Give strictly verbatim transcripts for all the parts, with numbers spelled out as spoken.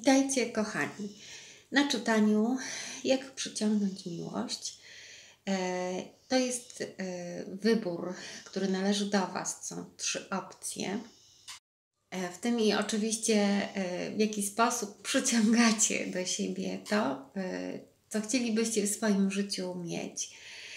Witajcie kochani na czytaniu Jak przyciągnąć miłość. To jest wybór, który należy do Was. Są trzy opcje. W tym i oczywiście w jaki sposób przyciągacie do siebie to, co chcielibyście w swoim życiu mieć.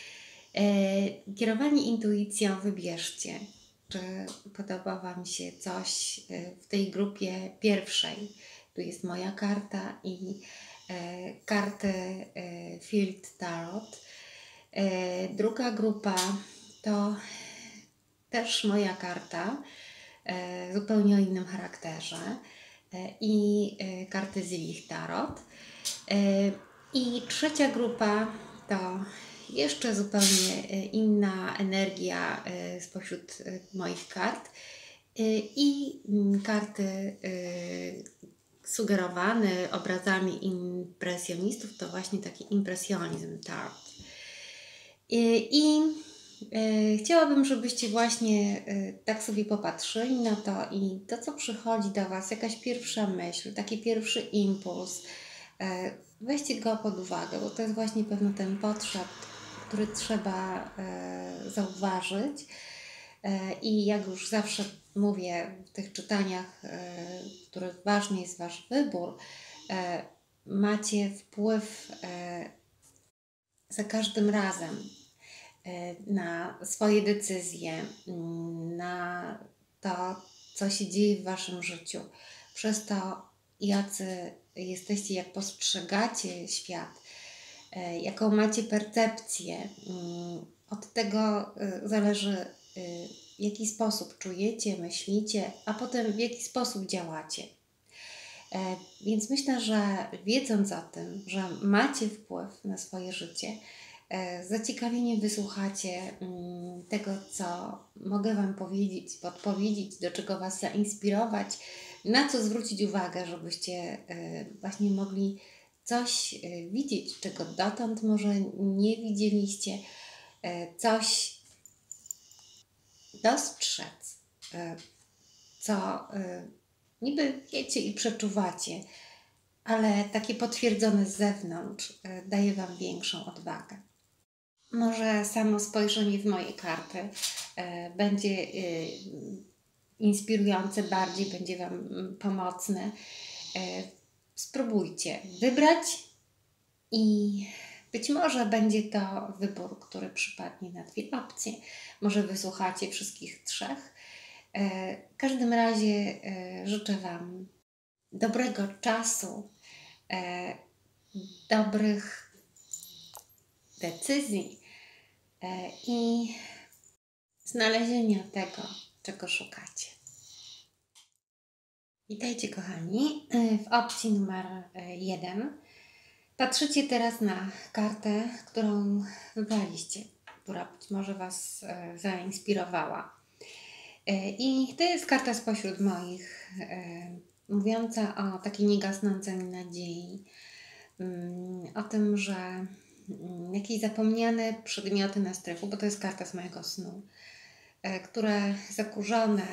Kierowanie intuicją wybierzcie, czy podoba Wam się coś w tej grupie pierwszej. Tu jest moja karta i e, karty e, Field Tarot. E, druga grupa to też moja karta, e, zupełnie o innym charakterze e, i e, karty Zilich Tarot. E, I trzecia grupa to jeszcze zupełnie inna energia spośród moich kart i karty sugerowane obrazami impresjonistów, to właśnie taki impresjonizm tarot. I, i e, chciałabym, żebyście właśnie e, tak sobie popatrzyli na to i to, co przychodzi do Was, jakaś pierwsza myśl, taki pierwszy impuls, e, weźcie go pod uwagę, bo to jest właśnie pewno ten potrzeb, który trzeba e, zauważyć. E, I jak już zawsze mówię w tych czytaniach, e, w których ważny jest Wasz wybór, e, macie wpływ e, za każdym razem e, na swoje decyzje, na to, co się dzieje w Waszym życiu. Przez to, jacy jesteście, jak postrzegacie świat, e, jaką macie percepcję, od tego e, zależy, w jaki sposób czujecie, myślicie, a potem w jaki sposób działacie. E, więc myślę, że wiedząc o tym, że macie wpływ na swoje życie, e, z zaciekawieniem wysłuchacie mm, tego, co mogę Wam powiedzieć, podpowiedzieć, do czego Was zainspirować, na co zwrócić uwagę, żebyście e, właśnie mogli coś e, widzieć, czego dotąd może nie widzieliście, e, coś dostrzec, co niby wiecie i przeczuwacie, ale takie potwierdzone z zewnątrz daje Wam większą odwagę. Może samo spojrzenie w moje karty będzie inspirujące bardziej, będzie Wam pomocne. Spróbujcie wybrać i być może będzie to wybór, który przypadnie na dwie opcje. Może wysłuchacie wszystkich trzech. W każdym razie życzę Wam dobrego czasu, dobrych decyzji i znalezienia tego, czego szukacie. Witajcie kochani w opcji numer jeden. Patrzycie teraz na kartę, którą wybraliście, która być może Was zainspirowała. I to jest karta spośród moich, mówiąca o takiej niegasnącej nadziei, o tym, że jakieś zapomniane przedmioty na strychu, bo to jest karta z mojego snu, które zakurzone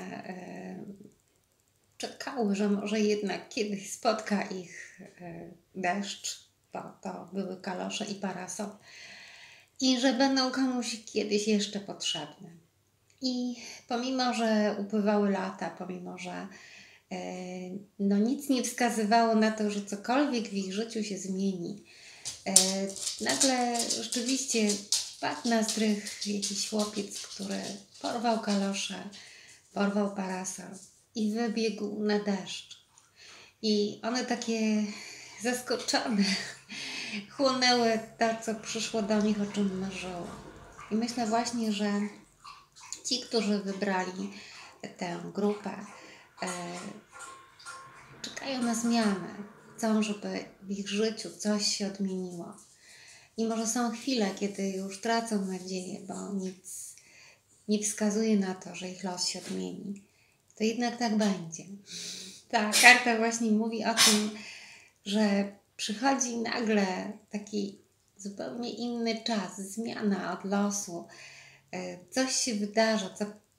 czekały, że może jednak kiedyś spotka ich deszcz, bo to były kalosze i parasol, i że będą komuś kiedyś jeszcze potrzebne. I pomimo, że upływały lata, pomimo, że e, no nic nie wskazywało na to, że cokolwiek w ich życiu się zmieni, e, nagle rzeczywiście wpadł na strych jakiś chłopiec, który porwał kalosze, porwał parasol i wybiegł na deszcz. I one takie zaskoczone chłonęły to, co przyszło do nich, o czym marzyło. I myślę właśnie, że ci, którzy wybrali tę grupę, e, czekają na zmianę. Chcą, żeby w ich życiu coś się odmieniło. I może są chwile, kiedy już tracą nadzieję, bo nic nie wskazuje na to, że ich los się odmieni. To jednak tak będzie. Ta karta właśnie mówi o tym, że przychodzi nagle taki zupełnie inny czas, zmiana od losu. Coś się wydarza, co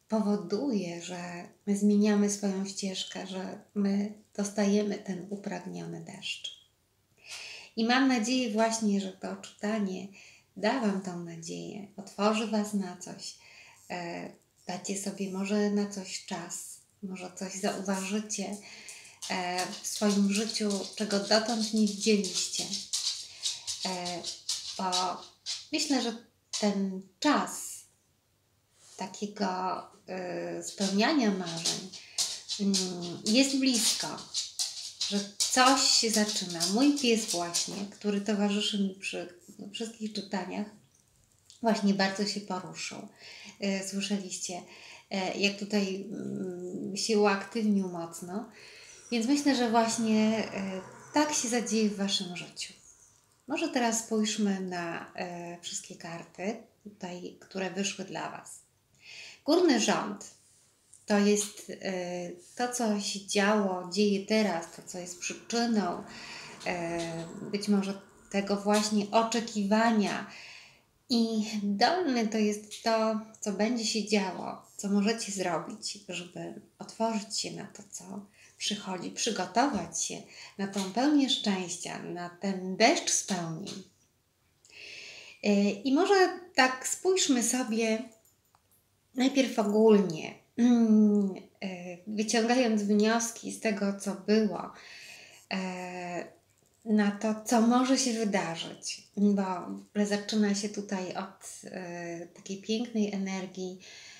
powoduje, że my zmieniamy swoją ścieżkę, że my dostajemy ten upragniony deszcz. I mam nadzieję właśnie, że to czytanie da Wam tą nadzieję, otworzy Was na coś, e, dacie sobie może na coś czas, może coś zauważycie e, w swoim życiu, czego dotąd nie widzieliście. E, bo myślę, że ten czas takiego y, spełniania marzeń y, jest blisko, że coś się zaczyna. Mój pies właśnie, który towarzyszy mi przy wszystkich czytaniach, właśnie bardzo się poruszył. Y, słyszeliście, y, jak tutaj y, się uaktywnił mocno. Więc myślę, że właśnie y, tak się zadzieje w Waszym życiu. Może teraz spójrzmy na y, wszystkie karty, tutaj, które wyszły dla Was. Górny rząd to jest y, to, co się działo, dzieje teraz, to, co jest przyczyną y, być może tego właśnie oczekiwania. I dolny to jest to, co będzie się działo, co możecie zrobić, żeby otworzyć się na to, co przychodzi, przygotować się na tą pełnię szczęścia, na ten deszcz spełnień. Y, I może tak spójrzmy sobie najpierw ogólnie, wyciągając wnioski z tego, co było, na to, co może się wydarzyć, bo zaczyna się tutaj od takiej pięknej energii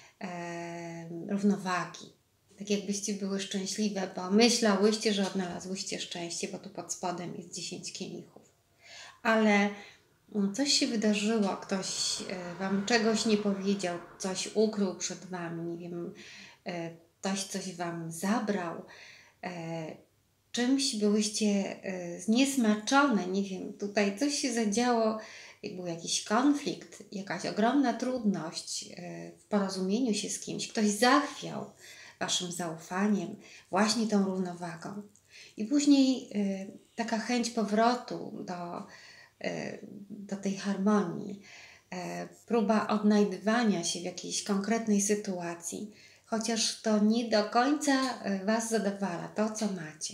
równowagi. Tak jakbyście były szczęśliwe, bo myślałyście, że odnalazłyście szczęście, bo tu pod spodem jest dziesięć kielichów. Ale coś się wydarzyło, ktoś Wam czegoś nie powiedział, coś ukrył przed Wami, nie wiem, ktoś coś Wam zabrał, czymś byłyście zniesmaczone, nie wiem, tutaj coś się zadziało, był jakiś konflikt, jakaś ogromna trudność w porozumieniu się z kimś, ktoś zachwiał Waszym zaufaniem, właśnie tą równowagą. I później taka chęć powrotu do do tej harmonii, próba odnajdywania się w jakiejś konkretnej sytuacji, chociaż to nie do końca Was zadowala, to co macie.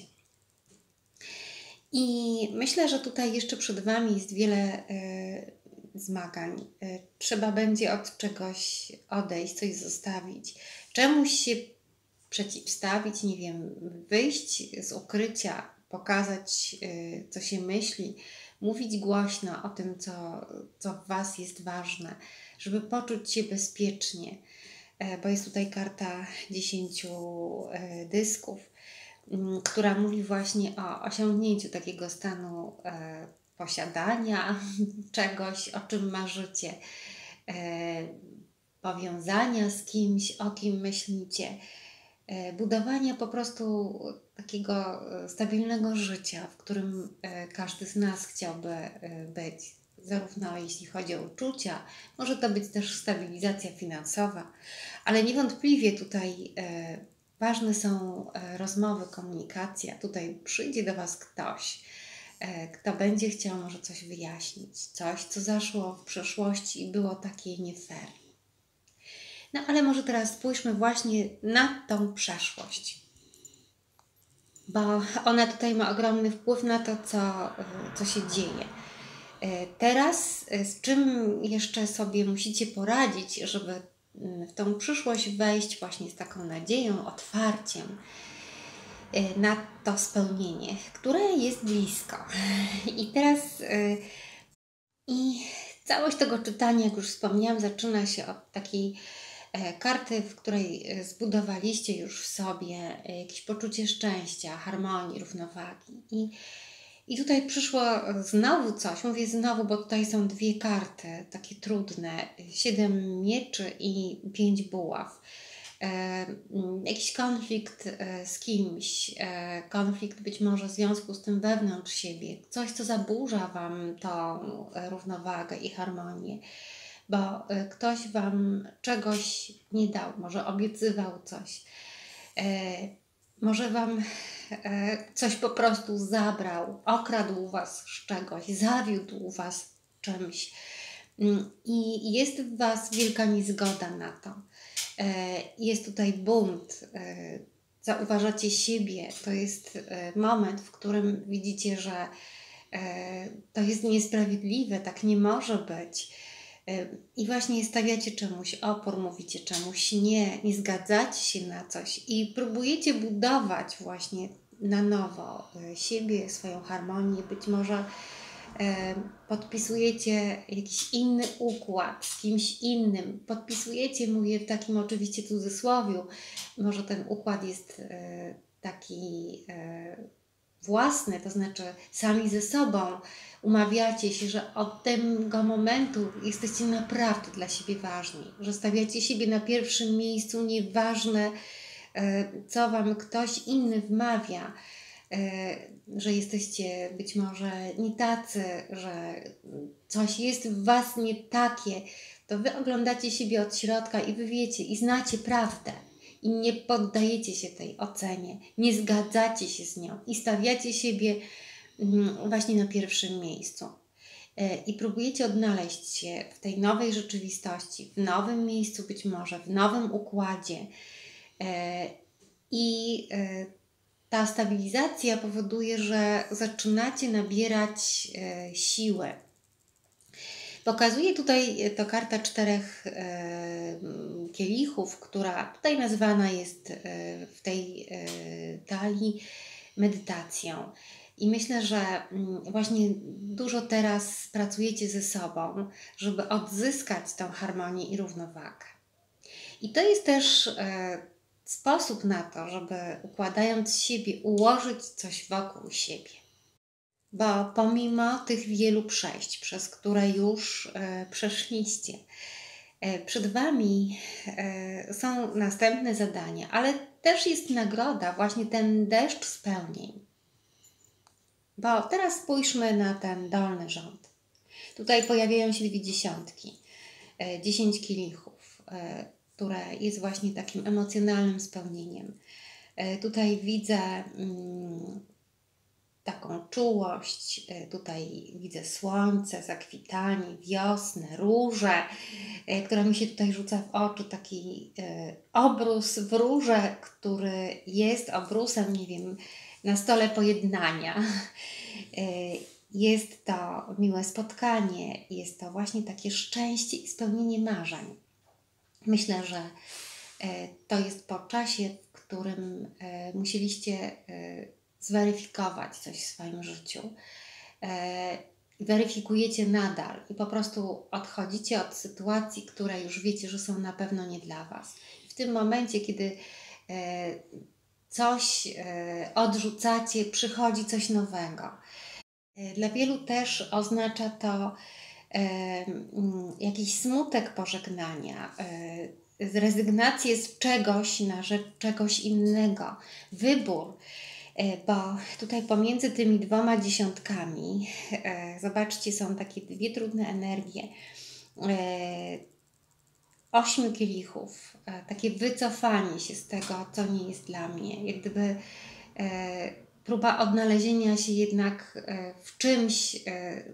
I myślę, że tutaj jeszcze przed Wami jest wiele zmagań. Trzeba będzie od czegoś odejść, coś zostawić, czemuś się przeciwstawić, nie wiem, wyjść z ukrycia, pokazać, co się myśli, mówić głośno o tym, co, co w Was jest ważne, żeby poczuć się bezpiecznie, bo jest tutaj karta dziesięciu dysków, która mówi właśnie o osiągnięciu takiego stanu posiadania czegoś, o czym marzycie, powiązania z kimś, o kim myślicie, budowania po prostu takiego stabilnego życia, w którym każdy z nas chciałby być, zarówno jeśli chodzi o uczucia, może to być też stabilizacja finansowa, ale niewątpliwie tutaj ważne są rozmowy, komunikacja. Tutaj przyjdzie do Was ktoś, kto będzie chciał może coś wyjaśnić, coś, co zaszło w przeszłości i było takie nie fair. No ale może teraz spójrzmy właśnie na tą przeszłość, bo ona tutaj ma ogromny wpływ na to, co, co się dzieje. Teraz z czym jeszcze sobie musicie poradzić, żeby w tą przyszłość wejść właśnie z taką nadzieją, otwarciem na to spełnienie, które jest blisko. I teraz i całość tego czytania, jak już wspomniałam, zaczyna się od takiej karty, w której zbudowaliście już w sobie jakieś poczucie szczęścia, harmonii, równowagi. I, i tutaj przyszło znowu coś, mówię znowu, bo tutaj są dwie karty, takie trudne, siedem mieczy i pięć buław. E, jakiś konflikt z kimś, e, konflikt być może w związku z tym wewnątrz siebie, coś, co zaburza Wam tą równowagę i harmonię, bo ktoś Wam czegoś nie dał, może obiecywał coś, e, może Wam e, coś po prostu zabrał, okradł Was z czegoś, zawiódł Was czymś i jest w Was wielka niezgoda na to. Jest tutaj bunt, zauważacie siebie, to jest moment, w którym widzicie, że to jest niesprawiedliwe, tak nie może być. I właśnie stawiacie czemuś opór, mówicie czemuś nie, nie zgadzacie się na coś i próbujecie budować właśnie na nowo siebie, swoją harmonię. Być może podpisujecie jakiś inny układ z kimś innym. Podpisujecie, mówię w takim oczywiście cudzysłowiu, może ten układ jest taki własny, to znaczy sami ze sobą umawiacie się, że od tego momentu jesteście naprawdę dla siebie ważni, że stawiacie siebie na pierwszym miejscu, nieważne co Wam ktoś inny wmawia, że jesteście być może nie tacy, że coś jest w Was nie takie, to Wy oglądacie siebie od środka i Wy wiecie i znacie prawdę. I nie poddajecie się tej ocenie, nie zgadzacie się z nią i stawiacie siebie właśnie na pierwszym miejscu. I próbujecie odnaleźć się w tej nowej rzeczywistości, w nowym miejscu być może, w nowym układzie. I ta stabilizacja powoduje, że zaczynacie nabierać siłę. Pokazuje tutaj to karta czterech e, kielichów, która tutaj nazywana jest e, w tej e, talii medytacją. I myślę, że m, właśnie dużo teraz pracujecie ze sobą, żeby odzyskać tą harmonię i równowagę. I to jest też e, sposób na to, żeby układając siebie, ułożyć coś wokół siebie. Bo pomimo tych wielu przejść, przez które już e, przeszliście, e, przed Wami e, są następne zadania, ale też jest nagroda, właśnie ten deszcz spełnień. Bo teraz spójrzmy na ten dolny rząd. Tutaj pojawiają się dwie dziesiątki, e, dziesięć kielichów, e, które jest właśnie takim emocjonalnym spełnieniem. E, tutaj widzę mm, taką czułość, tutaj widzę słońce, zakwitanie, wiosnę, róże, która mi się tutaj rzuca w oczy, taki obrus w róże, który jest obrusem, nie wiem, na stole pojednania. Jest to miłe spotkanie, jest to właśnie takie szczęście i spełnienie marzeń. Myślę, że to jest po czasie, w którym musieliście zweryfikować coś w swoim życiu. E, weryfikujecie nadal i po prostu odchodzicie od sytuacji, które już wiecie, że są na pewno nie dla Was. W tym momencie, kiedy e, coś e, odrzucacie, przychodzi coś nowego. E, dla wielu też oznacza to e, m, jakiś smutek pożegnania, e, zrezygnację z czegoś na rzecz czegoś innego, wybór. Bo tutaj pomiędzy tymi dwoma dziesiątkami, e, zobaczcie, są takie dwie trudne energie. E, ośmiu kielichów, e, takie wycofanie się z tego, co nie jest dla mnie. Jak gdyby e, próba odnalezienia się jednak e, w czymś e,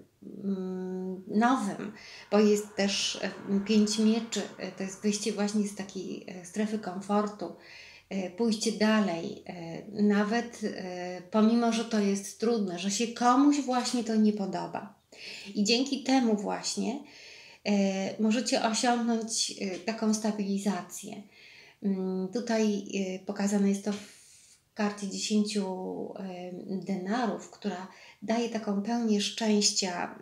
mm, nowym, bo jest też e, pięć mieczy, e, to jest wyjście właśnie z takiej e, strefy komfortu. Pójście dalej, nawet pomimo, że to jest trudne, że się komuś właśnie to nie podoba. I dzięki temu właśnie możecie osiągnąć taką stabilizację. Tutaj pokazane jest to w karcie dziesięciu denarów, która daje taką pełnię szczęścia.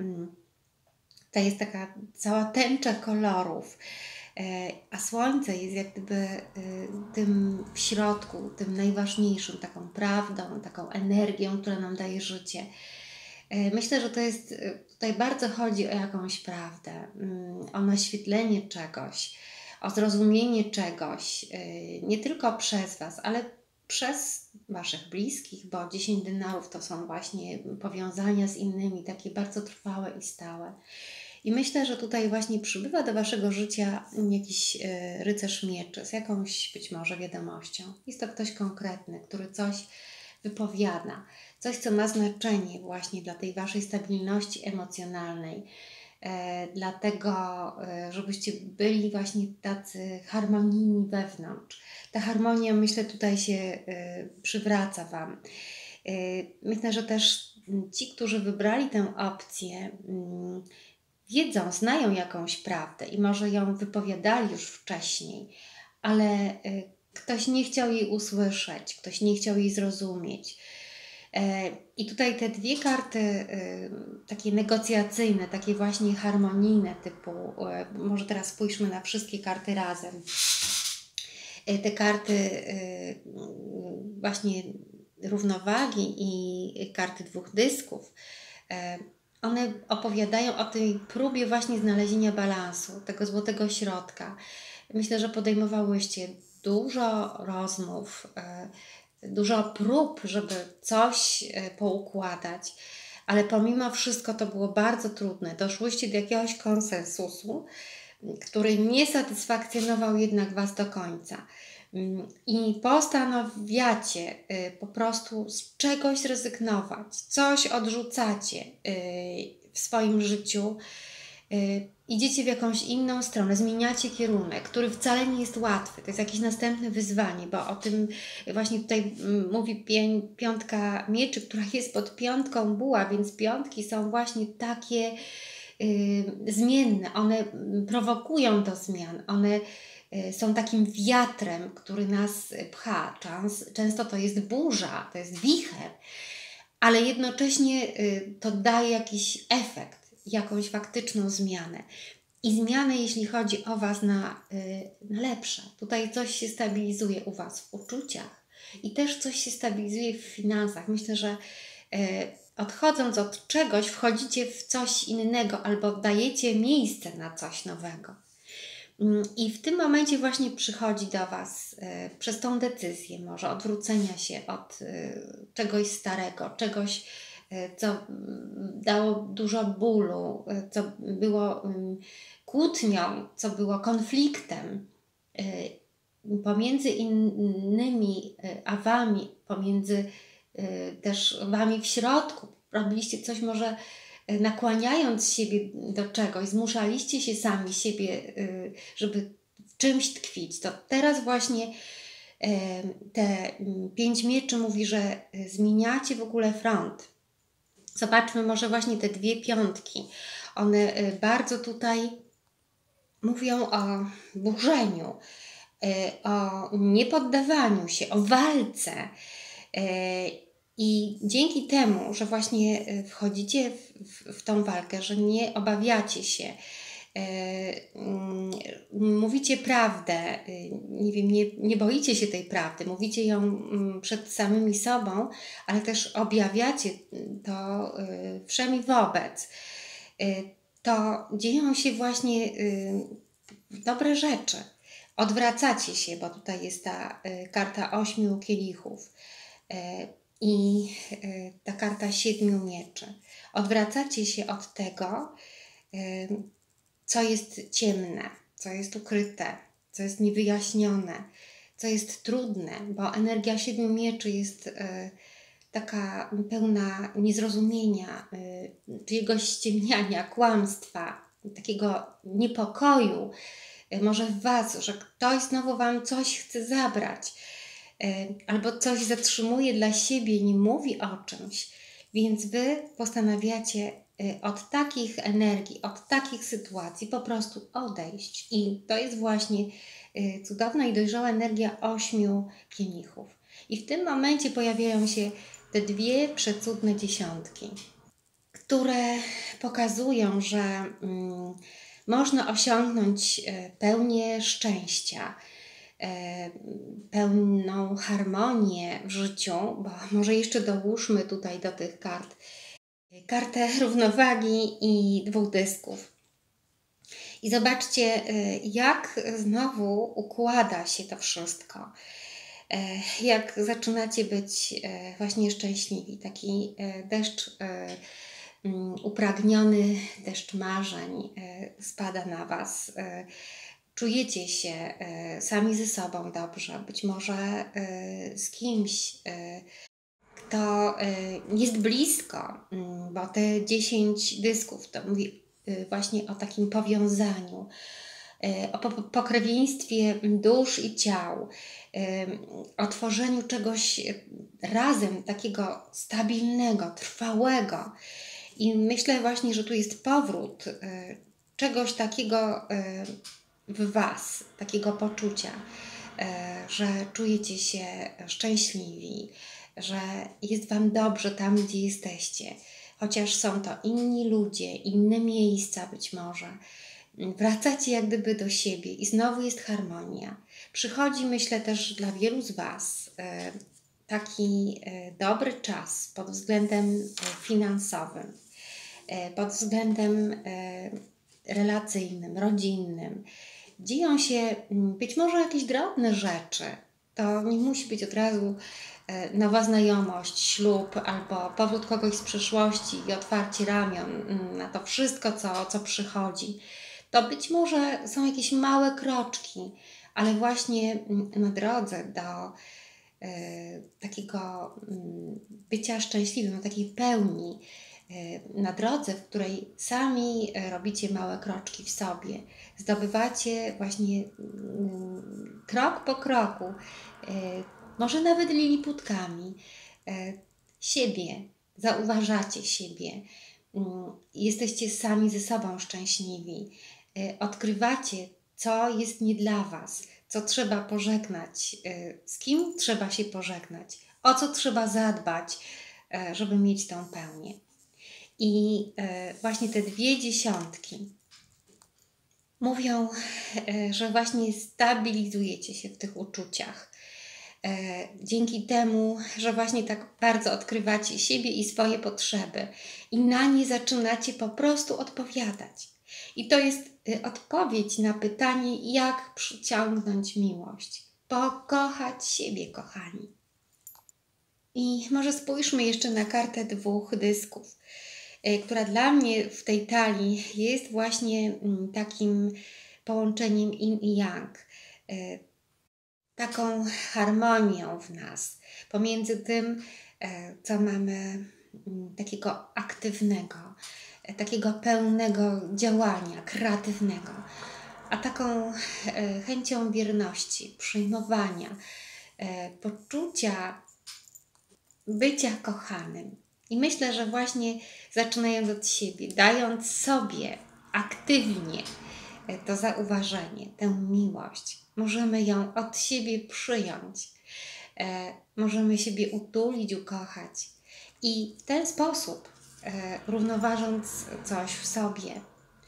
To jest taka cała tęcza kolorów. A słońce jest jak gdyby tym w środku, tym najważniejszym, taką prawdą, taką energią, która nam daje życie. Myślę, że to jest, tutaj bardzo chodzi o jakąś prawdę, o naświetlenie czegoś, o zrozumienie czegoś, nie tylko przez Was, ale przez Waszych bliskich, bo dziesięć denarów to są właśnie powiązania z innymi, takie bardzo trwałe i stałe. I myślę, że tutaj właśnie przybywa do Waszego życia jakiś e, rycerz mieczy z jakąś być może wiadomością. Jest to ktoś konkretny, który coś wypowiada, coś, co ma znaczenie właśnie dla tej Waszej stabilności emocjonalnej. e, dlatego, e, żebyście byli właśnie tacy harmonijni wewnątrz. Ta harmonia, myślę, tutaj się e, przywraca Wam. E, myślę, że też mm, ci, którzy wybrali tę opcję, mm, wiedzą, znają jakąś prawdę i może ją wypowiadali już wcześniej, ale y, ktoś nie chciał jej usłyszeć, ktoś nie chciał jej zrozumieć. E, I tutaj te dwie karty, y, takie negocjacyjne, takie właśnie harmonijne, typu, y, może teraz spójrzmy na wszystkie karty razem. Y, Te karty y, właśnie równowagi i karty dwóch dysków, e, one opowiadają o tej próbie właśnie znalezienia balansu, tego złotego środka. Myślę, że podejmowałyście dużo rozmów, e, dużo prób, żeby coś e, poukładać, ale pomimo wszystko to było bardzo trudne. Doszłyście do jakiegoś konsensusu, który nie satysfakcjonował jednak Was do końca. Mm, I postanawiacie y, po prostu z czegoś zrezygnować, coś odrzucacie y, w swoim życiu, y, idziecie w jakąś inną stronę, zmieniacie kierunek, który wcale nie jest łatwy. To jest jakieś następne wyzwanie, bo o tym właśnie tutaj mm, mówi pię- piątka mieczy, która jest pod piątką buła, więc piątki są właśnie takie y, zmienne, one mm, prowokują do zmian, one y, są takim wiatrem, który nas pcha. Czas, często to jest burza, to jest wicher, ale jednocześnie y, to daje jakiś efekt, jakąś faktyczną zmianę. I zmiany, jeśli chodzi o Was, na, y, na lepsze. Tutaj coś się stabilizuje u Was w uczuciach i też coś się stabilizuje w finansach. Myślę, że y, odchodząc od czegoś, wchodzicie w coś innego albo dajecie miejsce na coś nowego. Mm, I w tym momencie właśnie przychodzi do Was y, przez tą decyzję może odwrócenia się od y, czegoś starego, czegoś, y, co mm, dało dużo bólu, y, co było ym, kłótnią, co było konfliktem y, pomiędzy innymi y, a Wami, pomiędzy y, też Wami w środku. Robiliście coś może y, nakłaniając siebie do czegoś, zmuszaliście się sami siebie, y, żeby w czymś tkwić. To teraz właśnie y, te mm, pięć mieczy mówi, że y, zmieniacie w ogóle front. Zobaczmy może właśnie te dwie piątki. One y, bardzo tutaj mówią o burzeniu, y, o niepoddawaniu się, o walce. Y, I dzięki temu, że właśnie y, wchodzicie w, w, w tą walkę, że nie obawiacie się, y, mm, mówicie prawdę, y, nie wiem, nie, nie boicie się tej prawdy, mówicie ją mm, przed samymi sobą, ale też objawiacie to y, wszemi wobec. Y, To dzieją się właśnie y, dobre rzeczy. Odwracacie się, bo tutaj jest ta y, karta ośmiu kielichów y, i y, ta karta siedmiu mieczy. Odwracacie się od tego, y, co jest ciemne, co jest ukryte, co jest niewyjaśnione, co jest trudne, bo energia siedmiu mieczy jest y, taka pełna niezrozumienia, y, czyjegoś ściemniania, kłamstwa, takiego niepokoju, y, może w Was, że ktoś znowu Wam coś chce zabrać, y, albo coś zatrzymuje dla siebie i nie mówi o czymś, więc Wy postanawiacie y, od takich energii, od takich sytuacji po prostu odejść. I to jest właśnie y, cudowna i dojrzała energia ośmiu kielichów. I w tym momencie pojawiają się te dwie przecudne dziesiątki, które pokazują, że mm, można osiągnąć e, pełnię szczęścia, e, pełną harmonię w życiu, bo może jeszcze dołóżmy tutaj do tych kart kartę równowagi i dwóch dysków. I zobaczcie, e, jak znowu układa się to wszystko. Jak zaczynacie być właśnie szczęśliwi, taki deszcz upragniony, deszcz marzeń spada na Was. Czujecie się sami ze sobą dobrze, być może z kimś, kto jest blisko, bo te dziesięć dysków to mówi właśnie o takim powiązaniu, o pokrewieństwie dusz i ciał, o tworzeniu czegoś razem takiego stabilnego, trwałego. I myślę właśnie, że tu jest powrót czegoś takiego w Was, takiego poczucia, że czujecie się szczęśliwi, że jest Wam dobrze tam, gdzie jesteście, chociaż są to inni ludzie, inne miejsca być może. Wracacie jak gdyby do siebie i znowu jest harmonia. Przychodzi, myślę, też dla wielu z Was taki dobry czas pod względem finansowym, pod względem relacyjnym, rodzinnym. Dzieją się być może jakieś drobne rzeczy. To nie musi być od razu nowa znajomość, ślub albo powrót kogoś z przeszłości i otwarcie ramion na to wszystko, co, co przychodzi. To być może są jakieś małe kroczki, ale właśnie na drodze do e, takiego bycia szczęśliwym, do takiej pełni, e, na drodze, w której sami robicie małe kroczki w sobie, zdobywacie właśnie mm, krok po kroku, e, może nawet liliputkami, e, siebie, zauważacie siebie, mm, jesteście sami ze sobą szczęśliwi. Odkrywacie, co jest nie dla Was, co trzeba pożegnać, z kim trzeba się pożegnać, o co trzeba zadbać, żeby mieć tą pełnię. I właśnie te dwie dziesiątki mówią, że właśnie stabilizujecie się w tych uczuciach. Dzięki temu, że właśnie tak bardzo odkrywacie siebie i swoje potrzeby i na nie zaczynacie po prostu odpowiadać. I to jest odpowiedź na pytanie, jak przyciągnąć miłość. Pokochać siebie, kochani. I może spójrzmy jeszcze na kartę dwóch dysków, która dla mnie w tej talii jest właśnie takim połączeniem yin i yang. Taką harmonią w nas pomiędzy tym, co mamy takiego aktywnego, takiego pełnego działania, kreatywnego, a taką chęcią wierności, przyjmowania, poczucia bycia kochanym. I myślę, że właśnie zaczynając od siebie, dając sobie aktywnie to zauważenie, tę miłość, możemy ją od siebie przyjąć, możemy siebie utulić, ukochać i w ten sposób, równoważąc coś w sobie,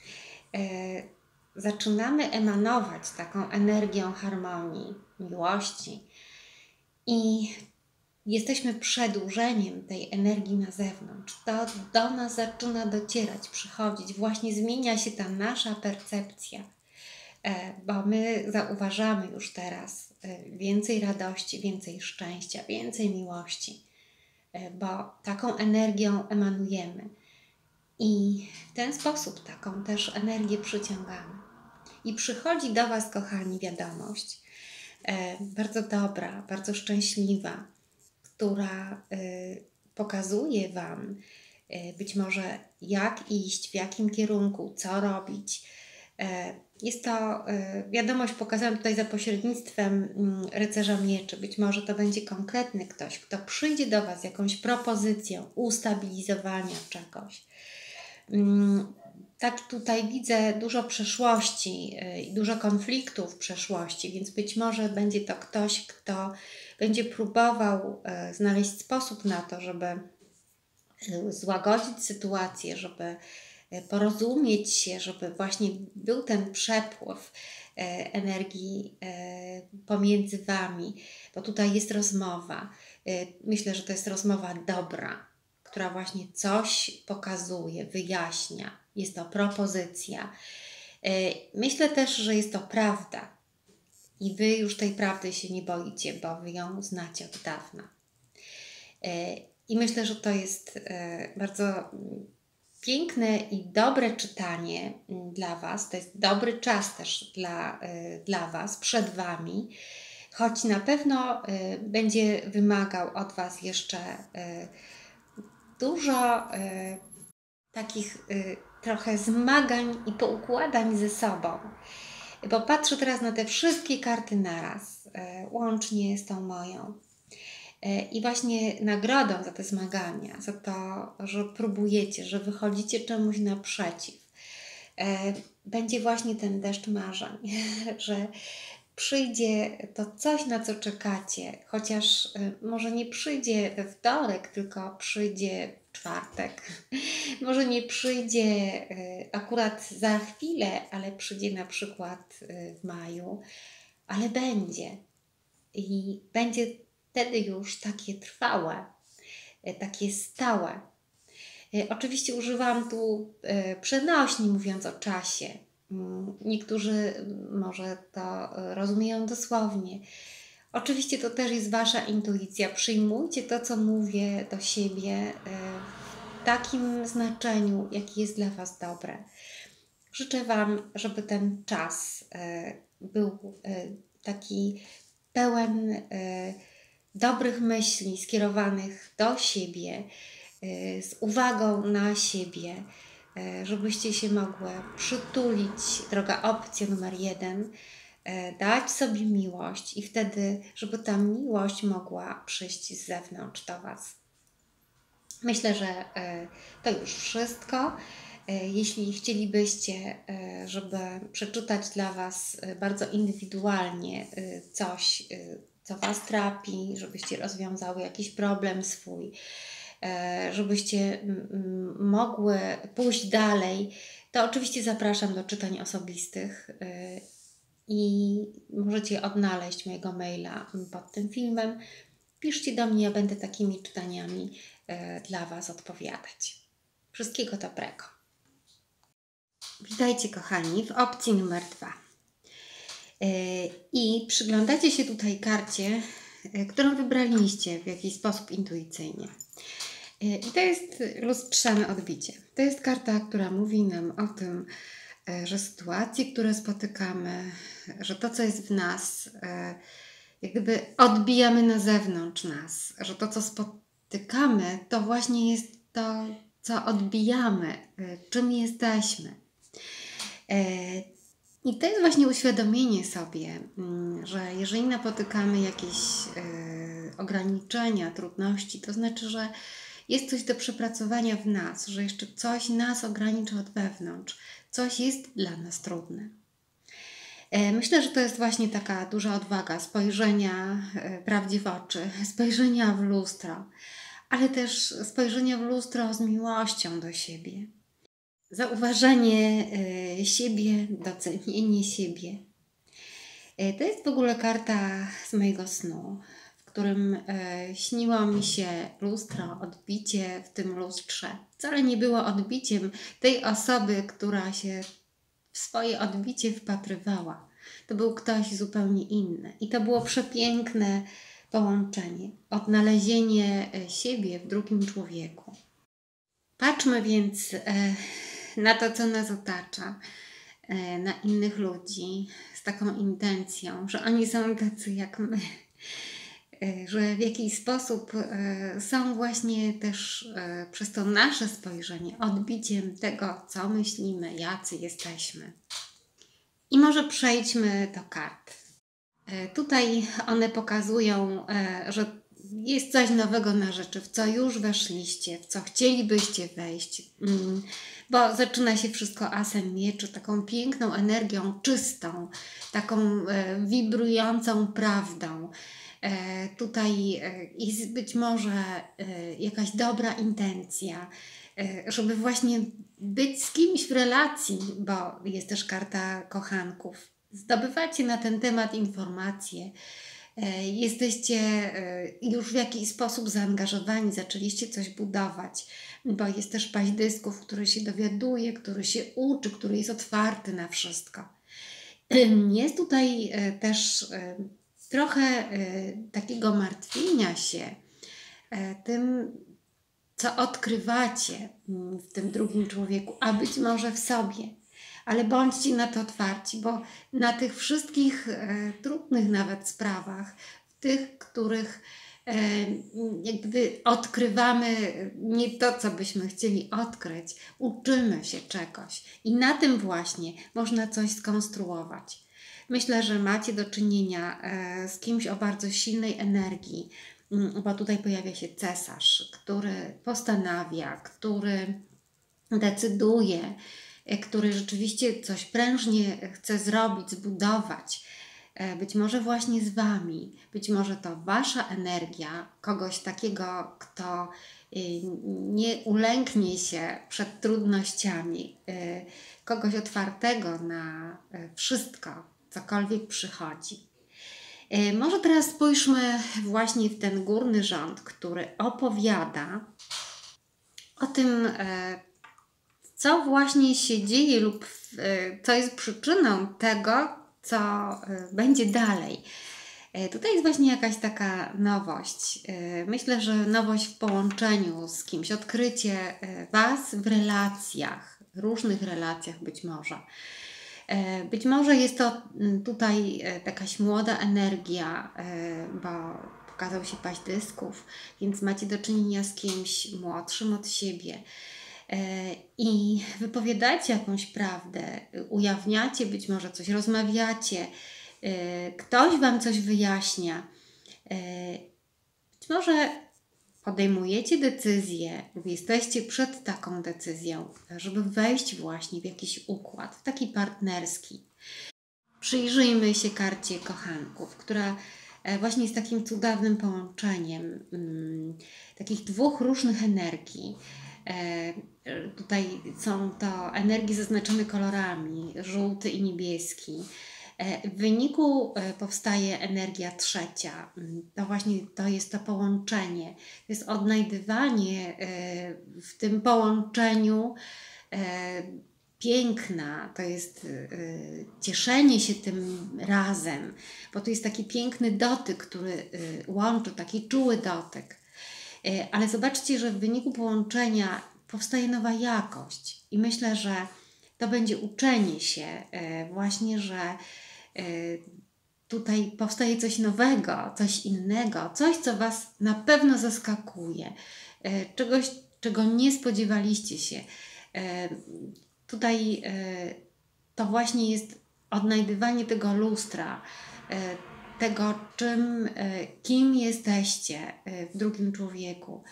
zaczynamy emanować taką energią harmonii, miłości i jesteśmy przedłużeniem tej energii na zewnątrz. To do nas zaczyna docierać, przychodzić. Właśnie zmienia się ta nasza percepcja, bo my zauważamy już teraz więcej radości, więcej szczęścia, więcej miłości, bo taką energią emanujemy. I w ten sposób taką też energię przyciągamy. I przychodzi do Was, kochani, wiadomość bardzo dobra, bardzo szczęśliwa, która y, pokazuje Wam y, być może jak iść, w jakim kierunku, co robić. Y, jest to y, wiadomość pokazana tutaj za pośrednictwem y, rycerza mieczy. Być może to będzie konkretny ktoś, kto przyjdzie do Was z jakąś propozycją ustabilizowania czegoś. Y, tak tutaj widzę dużo przeszłości i dużo konfliktów w przeszłości, więc być może będzie to ktoś, kto będzie próbował znaleźć sposób na to, żeby złagodzić sytuację, żeby porozumieć się, żeby właśnie był ten przepływ energii pomiędzy Wami, bo tutaj jest rozmowa. Myślę, że to jest rozmowa dobra, która właśnie coś pokazuje, wyjaśnia. Jest to propozycja. Myślę też, że jest to prawda. I Wy już tej prawdy się nie boicie, bo Wy ją znacie od dawna. I myślę, że to jest bardzo piękne i dobre czytanie dla Was. To jest dobry czas też dla, dla Was, przed Wami. Choć na pewno będzie wymagał od Was jeszcze dużo takich trochę zmagań i poukładań ze sobą. Bo patrzę teraz na te wszystkie karty naraz, e, łącznie z tą moją. E, I właśnie nagrodą za te zmagania, za to, że próbujecie, że wychodzicie czemuś naprzeciw, e, będzie właśnie ten deszcz marzeń, że przyjdzie to coś, na co czekacie, chociaż e, może nie przyjdzie we wtorek, tylko przyjdzie w czwartek. Może nie przyjdzie e, akurat za chwilę, ale przyjdzie na przykład e, w maju, ale będzie. I będzie wtedy już takie trwałe, e, takie stałe. E, Oczywiście używam tu e, przenośni, mówiąc o czasie. Mm, Niektórzy mm, może to e, rozumieją dosłownie. Oczywiście to też jest Wasza intuicja. Przyjmujcie to, co mówię do siebie e, w takim znaczeniu, jaki jest dla Was dobre. Życzę Wam, żeby ten czas e, był e, taki pełen e, dobrych myśli skierowanych do siebie, e, z uwagą na siebie, e, żebyście się mogły przytulić, droga opcja numer jeden, e, dać sobie miłość i wtedy, żeby ta miłość mogła przyjść z zewnątrz do Was. Myślę, że e, to już wszystko. E, Jeśli chcielibyście, e, żeby przeczytać dla Was e, bardzo indywidualnie e, coś, e, co Was trapi, żebyście rozwiązały jakiś problem swój, e, żebyście mm, mm, mogły pójść dalej, to oczywiście zapraszam do czytań osobistych e, i możecie odnaleźć mojego maila pod tym filmem. Piszcie do mnie, ja będę takimi czytaniami e, dla Was odpowiadać. Wszystkiego dobrego. Witajcie kochani w opcji numer dwa. E, I przyglądacie się tutaj karcie, e, którą wybraliście w jakiś sposób intuicyjnie. E, I to jest lustrzane odbicie. To jest karta, która mówi nam o tym, e, że sytuacje, które spotykamy, że to, co jest w nas, e, jak gdyby odbijamy na zewnątrz nas, że to, co spotykamy, to właśnie jest to, co odbijamy, y, czym jesteśmy. E, I to jest właśnie uświadomienie sobie, mm, że jeżeli napotykamy jakieś y, ograniczenia, trudności, to znaczy, że jest coś do przepracowania w nas, że jeszcze coś nas ogranicza od wewnątrz, coś jest dla nas trudne. Myślę, że to jest właśnie taka duża odwaga spojrzenia prawdzie w oczy, spojrzenia w lustro, ale też spojrzenia w lustro z miłością do siebie. Zauważenie siebie, docenienie siebie. To jest w ogóle karta z mojego snu, w którym śniło mi się lustro, odbicie w tym lustrze. Wcale nie było odbiciem tej osoby, która się w swoje odbicie wpatrywała. To był ktoś zupełnie inny. I to było przepiękne połączenie, odnalezienie siebie w drugim człowieku. Patrzmy więc na to, co nas otacza, na innych ludzi z taką intencją, że oni są tacy jak my, że w jakiś sposób są właśnie też przez to nasze spojrzenie odbiciem tego, co myślimy, jacy jesteśmy. I może przejdźmy do kart. Tutaj one pokazują, że jest coś nowego na rzeczy, w co już weszliście, w co chcielibyście wejść, bo zaczyna się wszystko asem mieczy, taką piękną energią, czystą, taką wibrującą prawdą. Tutaj jest być może jakaś dobra intencja, żeby właśnie być z kimś w relacji, bo jest też karta kochanków. Zdobywacie na ten temat informacje, jesteście już w jakiś sposób zaangażowani, zaczęliście coś budować, bo jest też paź dysków, który się dowiaduje, który się uczy, który jest otwarty na wszystko. Jest tutaj też trochę takiego martwienia się tym, co odkrywacie w tym drugim człowieku, a być może w sobie. Ale bądźcie na to otwarci, bo na tych wszystkich e, trudnych nawet sprawach, w tych, których e, jakby odkrywamy nie to, co byśmy chcieli odkryć, uczymy się czegoś i na tym właśnie można coś skonstruować. Myślę, że macie do czynienia e, z kimś o bardzo silnej energii, mm, bo tutaj pojawia się cesarz, który postanawia, który decyduje, e, który rzeczywiście coś prężnie chce zrobić, zbudować. E, Być może właśnie z Wami, być może to Wasza energia, kogoś takiego, kto y, nie ulęknie się przed trudnościami, y, kogoś otwartego na y, wszystko, cokolwiek przychodzi. Y, Może teraz spójrzmy właśnie w ten górny rząd, który opowiada o tym, e, co właśnie się dzieje lub e, co jest przyczyną tego, co e, będzie dalej. E, Tutaj jest właśnie jakaś taka nowość. E, Myślę, że nowość w połączeniu z kimś, odkrycie e, Was w relacjach, różnych relacjach być może. E, Być może jest to mm, tutaj e, jakaś młoda energia, e, bo pokazał się paź dysków, więc macie do czynienia z kimś młodszym od siebie. E, I wypowiadacie jakąś prawdę, ujawniacie, być może coś rozmawiacie, e, ktoś Wam coś wyjaśnia. E, Być może podejmujecie decyzję lub jesteście przed taką decyzją, żeby wejść właśnie w jakiś układ, taki partnerski. Przyjrzyjmy się karcie kochanków, która e, właśnie jest takim cudownym połączeniem mm, takich dwóch różnych energii. E, e, Tutaj są to energie zaznaczone kolorami, żółty i niebieski. E, W wyniku e, powstaje energia trzecia. Mm, To właśnie to jest to połączenie. To jest odnajdywanie e, w tym połączeniu e, piękna, to jest y, cieszenie się tym razem, bo to jest taki piękny dotyk, który y, łączy, taki czuły dotyk. Y, ale zobaczcie, że w wyniku połączenia powstaje nowa jakość i myślę, że to będzie uczenie się y, właśnie, że y, tutaj powstaje coś nowego, coś innego, coś, co Was na pewno zaskakuje, y, czegoś, czego nie spodziewaliście się. Y, Tutaj e, to właśnie jest odnajdywanie tego lustra, e, tego, czym, e, kim jesteście e, w drugim człowieku.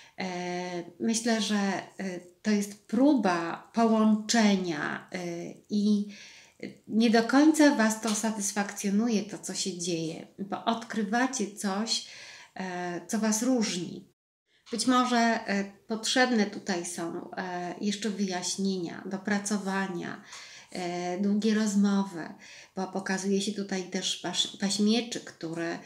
E, Myślę, że e, to jest próba połączenia e, i nie do końca Was to satysfakcjonuje, to co się dzieje, bo odkrywacie coś, e, co Was różni. Być może e, potrzebne tutaj są e, jeszcze wyjaśnienia, dopracowania, e, długie rozmowy, bo pokazuje się tutaj też paś, paśmieczy, który e,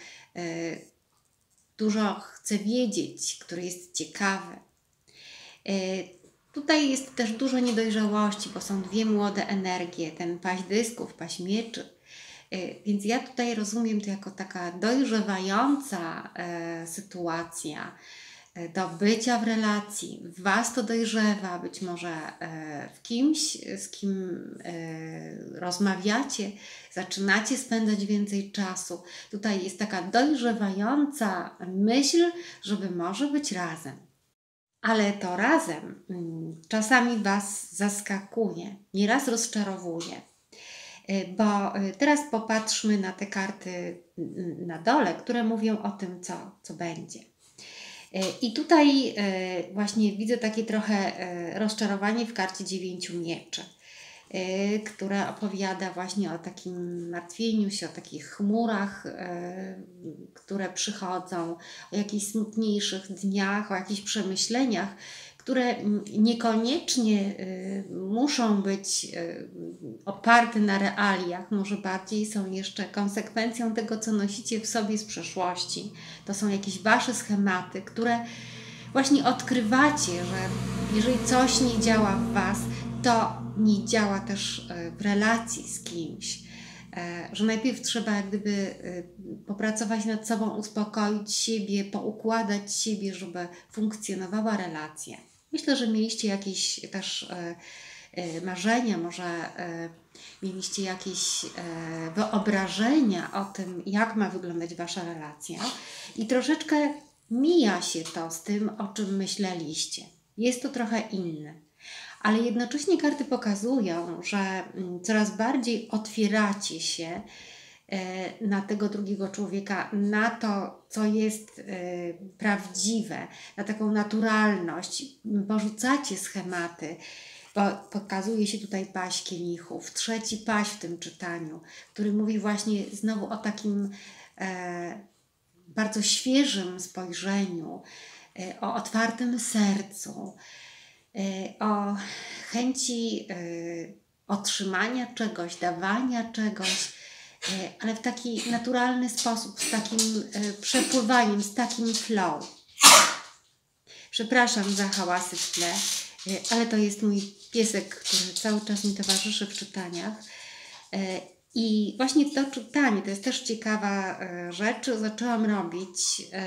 dużo chce wiedzieć, który jest ciekawy. E, Tutaj jest też dużo niedojrzałości, bo są dwie młode energie, ten paź dysków, paź mieczy. E, Więc ja tutaj rozumiem to jako taka dojrzewająca e, sytuacja e, do bycia w relacji. W Was to dojrzewa, być może e, w kimś, z kim e, rozmawiacie, zaczynacie spędzać więcej czasu. Tutaj jest taka dojrzewająca myśl, żeby może być razem. Ale to razem mm, czasami Was zaskakuje, nieraz rozczarowuje. Y, Bo y, teraz popatrzmy na te karty mm, na dole, które mówią o tym, co, co będzie. Y, I tutaj y, właśnie widzę takie trochę y, rozczarowanie w karcie dziewięciu mieczy, y, która opowiada właśnie o takim martwieniu się, o takich chmurach, y, które przychodzą, o jakichś smutniejszych dniach, o jakichś przemyśleniach, które mm, niekoniecznie y, muszą być y, oparte na realiach, może bardziej są jeszcze konsekwencją tego, co nosicie w sobie z przeszłości. To są jakieś Wasze schematy, które właśnie odkrywacie, że jeżeli coś nie działa w Was, to nie działa też e, w relacji z kimś. E, Że najpierw trzeba jak gdyby e, popracować nad sobą, uspokoić siebie, poukładać siebie, żeby funkcjonowała relacja. Myślę, że mieliście jakieś też e, marzenia, może mieliście jakieś wyobrażenia o tym, jak ma wyglądać Wasza relacja i troszeczkę mija się to z tym, o czym myśleliście. Jest to trochę inne. Ale jednocześnie karty pokazują, że coraz bardziej otwieracie się na tego drugiego człowieka, na to, co jest prawdziwe, na taką naturalność. Porzucacie schematy, bo pokazuje się tutaj paź kielichów, trzeci paź w tym czytaniu, który mówi właśnie znowu o takim e, bardzo świeżym spojrzeniu, e, o otwartym sercu, e, o chęci e, otrzymania czegoś, dawania czegoś, e, ale w taki naturalny sposób, z takim e, przepływaniem, z takim flow. Przepraszam za hałasy w tle, ale to jest mój piesek, który cały czas mi towarzyszy w czytaniach. I właśnie to czytanie, to jest też ciekawa rzecz, zaczęłam robić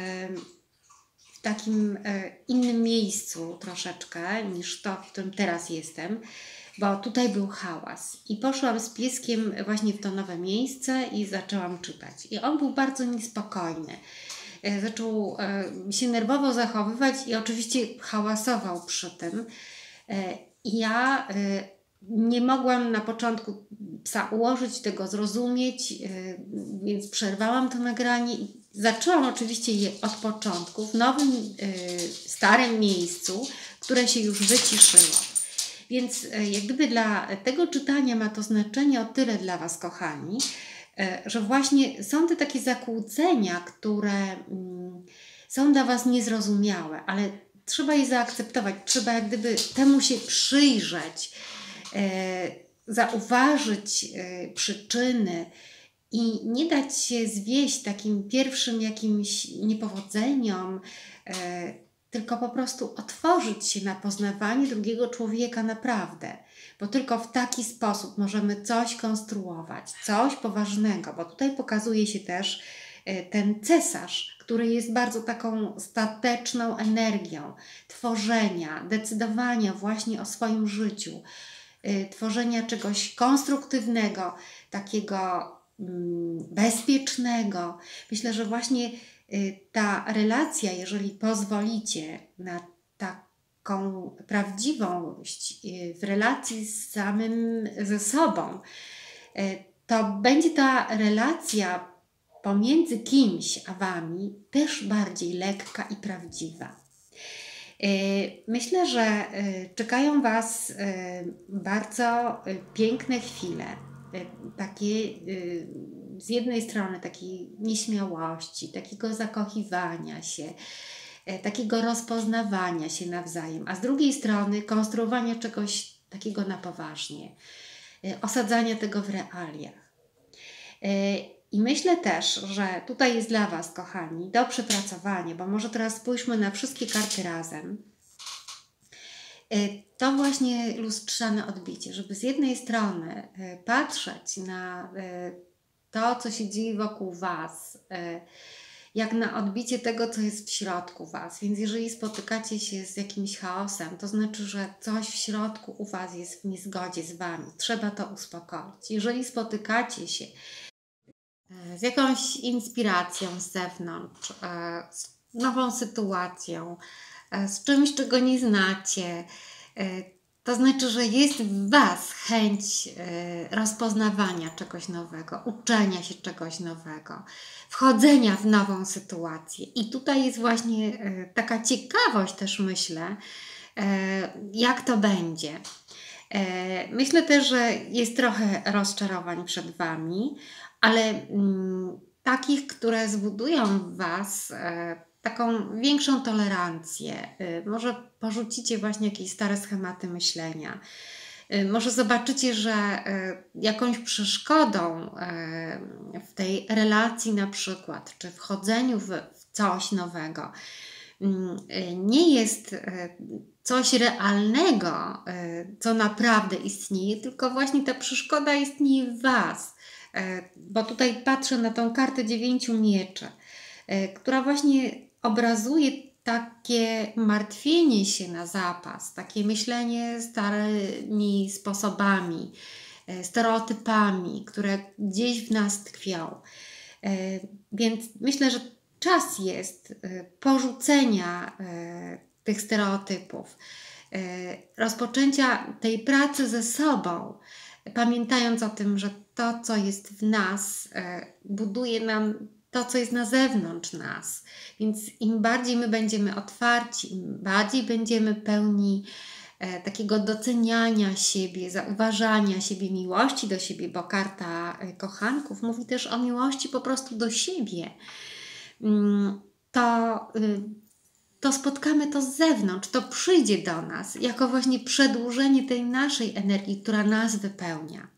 w takim innym miejscu troszeczkę niż to, w którym teraz jestem, bo tutaj był hałas. I poszłam z pieskiem właśnie w to nowe miejsce i zaczęłam czytać. I on był bardzo niespokojny. Zaczął się nerwowo zachowywać i oczywiście hałasował przy tym. I ja nie mogłam na początku psa ułożyć, tego zrozumieć, więc przerwałam to nagranie i zaczęłam oczywiście je od początku w nowym, starym miejscu, które się już wyciszyło. Więc jak gdyby dla tego czytania ma to znaczenie o tyle dla Was, kochani, że właśnie są te takie zakłócenia, które są dla Was niezrozumiałe, ale trzeba je zaakceptować, trzeba jak gdyby temu się przyjrzeć, zauważyć przyczyny i nie dać się zwieść takim pierwszym jakimś niepowodzeniom, tylko po prostu otworzyć się na poznawanie drugiego człowieka naprawdę. Bo tylko w taki sposób możemy coś konstruować, coś poważnego, bo tutaj pokazuje się też ten cesarz, który jest bardzo taką stateczną energią tworzenia, decydowania właśnie o swoim życiu, tworzenia czegoś konstruktywnego, takiego bezpiecznego. Myślę, że właśnie ta relacja, jeżeli pozwolicie na taką prawdziwość w relacji z samym ze sobą, to będzie ta relacja pomiędzy kimś a Wami też bardziej lekka i prawdziwa. Myślę, że czekają Was bardzo piękne chwile, takie z jednej strony takiej nieśmiałości, takiego zakochiwania się, takiego rozpoznawania się nawzajem, a z drugiej strony konstruowania czegoś takiego na poważnie, osadzania tego w realiach. I myślę też, że tutaj jest dla Was, kochani, do przepracowania, bo może teraz spójrzmy na wszystkie karty razem. To właśnie lustrzane odbicie, żeby z jednej strony patrzeć na to, co się dzieje wokół Was, jak na odbicie tego, co jest w środku Was. Więc jeżeli spotykacie się z jakimś chaosem, to znaczy, że coś w środku u Was jest w niezgodzie z Wami. Trzeba to uspokoić. Jeżeli spotykacie się z jakąś inspiracją z zewnątrz, z nową sytuacją, z czymś, czego nie znacie, to znaczy, że jest w Was chęć rozpoznawania czegoś nowego, uczenia się czegoś nowego, wchodzenia w nową sytuację. I tutaj jest właśnie taka ciekawość też, myślę, jak to będzie. Myślę też, że jest trochę rozczarowań przed Wami, ale mm, takich, które zbudują w Was taką większą tolerancję. Może porzucicie właśnie jakieś stare schematy myślenia. Może zobaczycie, że jakąś przeszkodą w tej relacji na przykład, czy wchodzeniu w coś nowego nie jest coś realnego, co naprawdę istnieje, tylko właśnie ta przeszkoda istnieje w Was. Bo tutaj patrzę na tą kartę dziewięciu mieczy, która właśnie obrazuje takie martwienie się na zapas, takie myślenie starymi sposobami, e, stereotypami, które gdzieś w nas tkwią. E, Więc myślę, że czas jest e, porzucenia e, tych stereotypów, e, rozpoczęcia tej pracy ze sobą, pamiętając o tym, że to, co jest w nas, e, buduje nam to, co jest na zewnątrz nas. Więc im bardziej my będziemy otwarci, im bardziej będziemy pełni e, takiego doceniania siebie, zauważania siebie, miłości do siebie, bo karta e, kochanków mówi też o miłości po prostu do siebie, mm, to, y, to spotkamy to z zewnątrz, to przyjdzie do nas jako właśnie przedłużenie tej naszej energii, która nas wypełnia.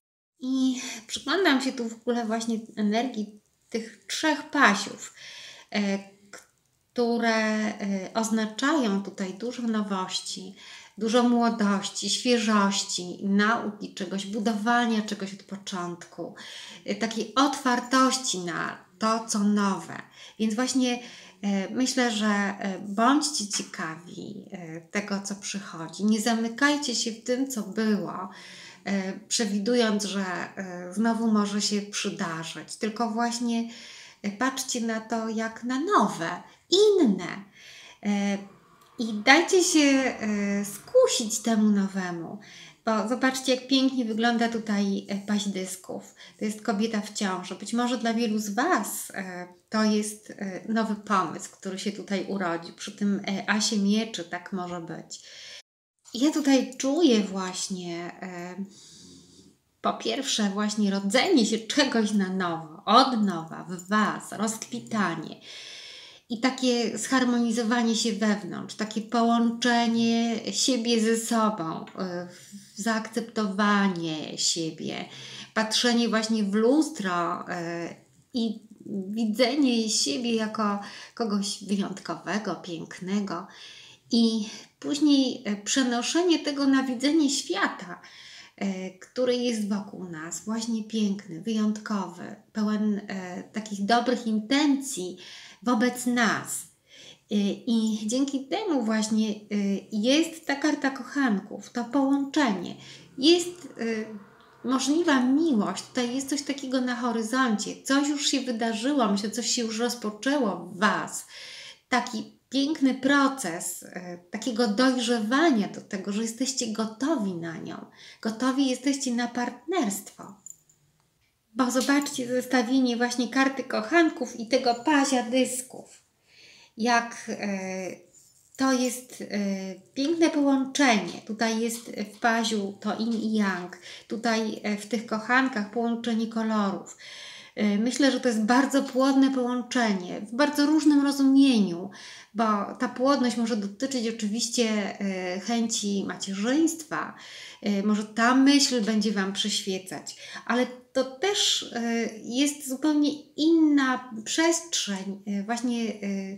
I przyglądam się tu w ogóle właśnie energii tych trzech pasiów, e, które e, oznaczają tutaj dużo nowości, dużo młodości, świeżości, nauki czegoś, budowania czegoś od początku, e, takiej otwartości na to, co nowe. Więc właśnie e, myślę, że e, bądźcie ciekawi e, tego, co przychodzi. Nie zamykajcie się w tym, co było, e, przewidując, że e, znowu może się przydarzyć, tylko właśnie e, patrzcie na to jak na nowe, inne. E, I dajcie się e, skusić temu nowemu. Bo zobaczcie, jak pięknie wygląda tutaj e, paź dysków. To jest kobieta w ciąży. Być może dla wielu z Was e, to jest e, nowy pomysł, który się tutaj urodził. Przy tym e, asie mieczy tak może być. Ja tutaj czuję właśnie e, po pierwsze właśnie rodzenie się czegoś na nowo, od nowa w Was, rozkwitanie. I takie zharmonizowanie się wewnątrz, takie połączenie siebie ze sobą, y, zaakceptowanie siebie, patrzenie właśnie w lustro y, i widzenie siebie jako kogoś wyjątkowego, pięknego i później y, przenoszenie tego na widzenie świata, y, który jest wokół nas, właśnie piękny, wyjątkowy, pełen y, takich dobrych intencji wobec nas. I dzięki temu właśnie jest ta karta kochanków, to połączenie. Jest możliwa miłość, tutaj jest coś takiego na horyzoncie, coś już się wydarzyło, myślę, coś się już rozpoczęło w Was. Taki piękny proces takiego dojrzewania do tego, że jesteście gotowi na nią, gotowi jesteście na partnerstwo. Bo zobaczcie zestawienie właśnie karty kochanków i tego pazia dysków. Jak e, to jest e, piękne połączenie. Tutaj jest w paziu to yin i yang. Tutaj e, w tych kochankach połączenie kolorów. E, myślę, że to jest bardzo płodne połączenie w bardzo różnym rozumieniu, bo ta płodność może dotyczyć oczywiście e, chęci macierzyństwa. E, może ta myśl będzie Wam przyświecać, ale to też jest zupełnie inna przestrzeń, właśnie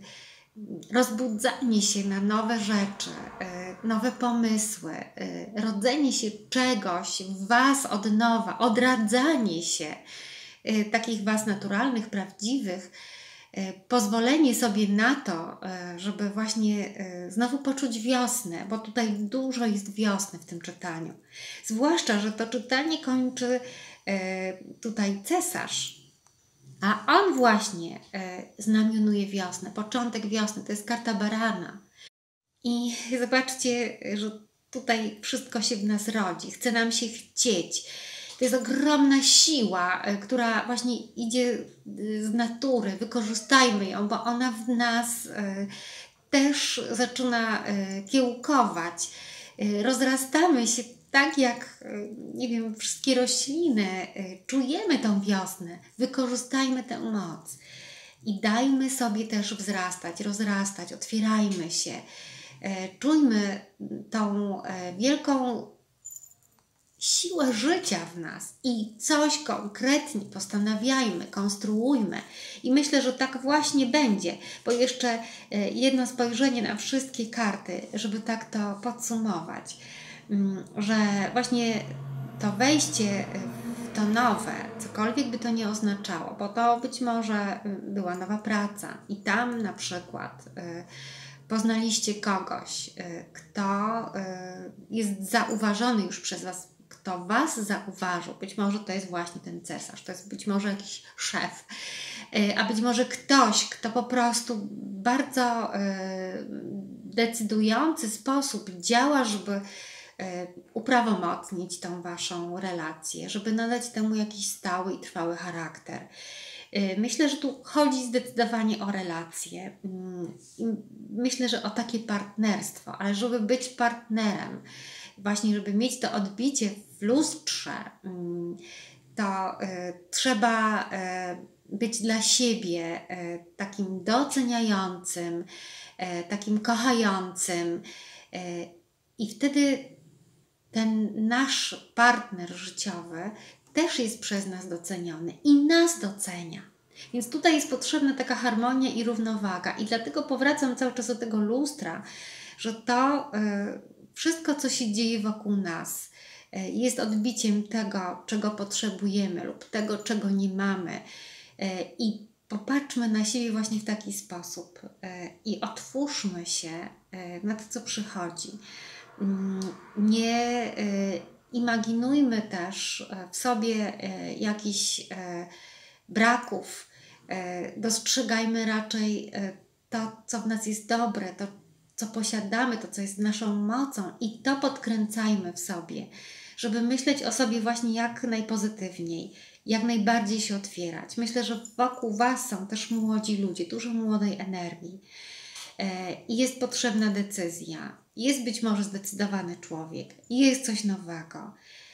rozbudzanie się na nowe rzeczy, nowe pomysły, rodzenie się czegoś w Was od nowa, odradzanie się takich Was naturalnych, prawdziwych, pozwolenie sobie na to, żeby właśnie znowu poczuć wiosnę, bo tutaj dużo jest wiosny w tym czytaniu. Zwłaszcza, że to czytanie kończy tutaj cesarz, a on właśnie znamionuje wiosnę, początek wiosny, to jest karta barana. I zobaczcie, że tutaj wszystko się w nas rodzi, chce nam się chcieć. To jest ogromna siła, która właśnie idzie z natury. Wykorzystajmy ją, bo ona w nas też zaczyna kiełkować. Rozrastamy się tak jak, nie wiem, wszystkie rośliny. Czujemy tą wiosnę. Wykorzystajmy tę moc. I dajmy sobie też wzrastać, rozrastać, otwierajmy się. Czujmy tą wielką siłę życia w nas i coś konkretnie postanawiajmy, konstruujmy. I myślę, że tak właśnie będzie, bo jeszcze jedno spojrzenie na wszystkie karty, żeby tak to podsumować, że właśnie to wejście w to nowe, cokolwiek by to nie oznaczało, bo to być może była nowa praca i tam na przykład poznaliście kogoś, kto jest zauważony już przez Was, kto Was zauważył. Być może to jest właśnie ten cesarz, to jest być może jakiś szef, a być może ktoś, kto po prostu bardzo decydujący sposób działa, żeby uprawomocnić tą Waszą relację, żeby nadać temu jakiś stały i trwały charakter. Myślę, że tu chodzi zdecydowanie o relacje. Myślę, że o takie partnerstwo, ale żeby być partnerem, właśnie żeby mieć to odbicie w lustrze, to y, trzeba y, być dla siebie y, takim doceniającym, y, takim kochającym y, i wtedy ten nasz partner życiowy też jest przez nas doceniony i nas docenia. Więc tutaj jest potrzebna taka harmonia i równowaga i dlatego powracam cały czas do tego lustra, że to y, wszystko, co się dzieje wokół nas, y, jest odbiciem tego, czego potrzebujemy lub tego, czego nie mamy. Y, I popatrzmy na siebie właśnie w taki sposób y, i otwórzmy się y, na to, co przychodzi. Y, nie y, imaginujmy też w sobie y, jakichś y, braków. Y, dostrzegajmy raczej y, to, co w nas jest dobre, to, co posiadamy, to, co jest naszą mocą i to podkręcajmy w sobie, żeby myśleć o sobie właśnie jak najpozytywniej, jak najbardziej się otwierać. Myślę, że wokół Was są też młodzi ludzie, dużo młodej energii i jest potrzebna decyzja. Jest być może zdecydowany człowiek i jest coś nowego.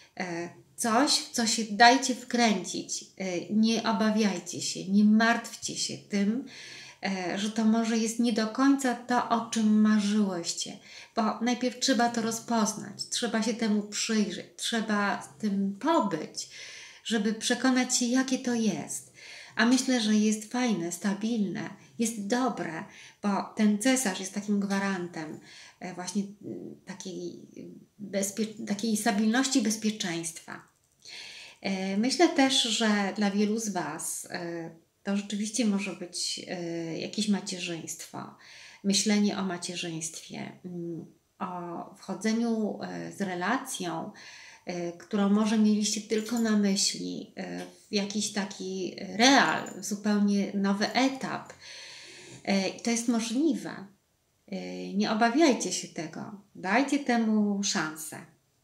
Coś, w co się dajcie wkręcić. Nie obawiajcie się, nie martwcie się tym, że to może jest nie do końca to, o czym marzyłyście, bo najpierw trzeba to rozpoznać, trzeba się temu przyjrzeć, trzeba z tym pobyć, żeby przekonać się, jakie to jest. A myślę, że jest fajne, stabilne, jest dobre, bo ten cesarz jest takim gwarantem właśnie takiej, bezpie- takiej stabilności, bezpieczeństwa. Myślę też, że dla wielu z Was to rzeczywiście może być jakieś macierzyństwo, myślenie o macierzyństwie, o wchodzeniu z relacją, którą może mieliście tylko na myśli, w jakiś taki real, zupełnie nowy etap. I to jest możliwe. Nie obawiajcie się tego. Dajcie temu szansę.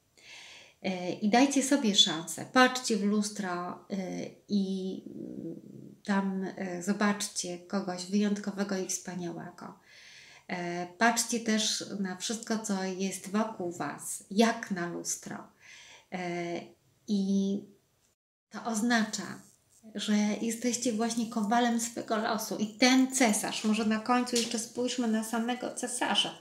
I dajcie sobie szansę. Patrzcie w lustro i tam zobaczcie kogoś wyjątkowego i wspaniałego. Patrzcie też na wszystko, co jest wokół Was, jak na lustro. I to oznacza, że jesteście właśnie kowalem swego losu. I ten cesarz, może na końcu jeszcze spójrzmy na samego cesarza.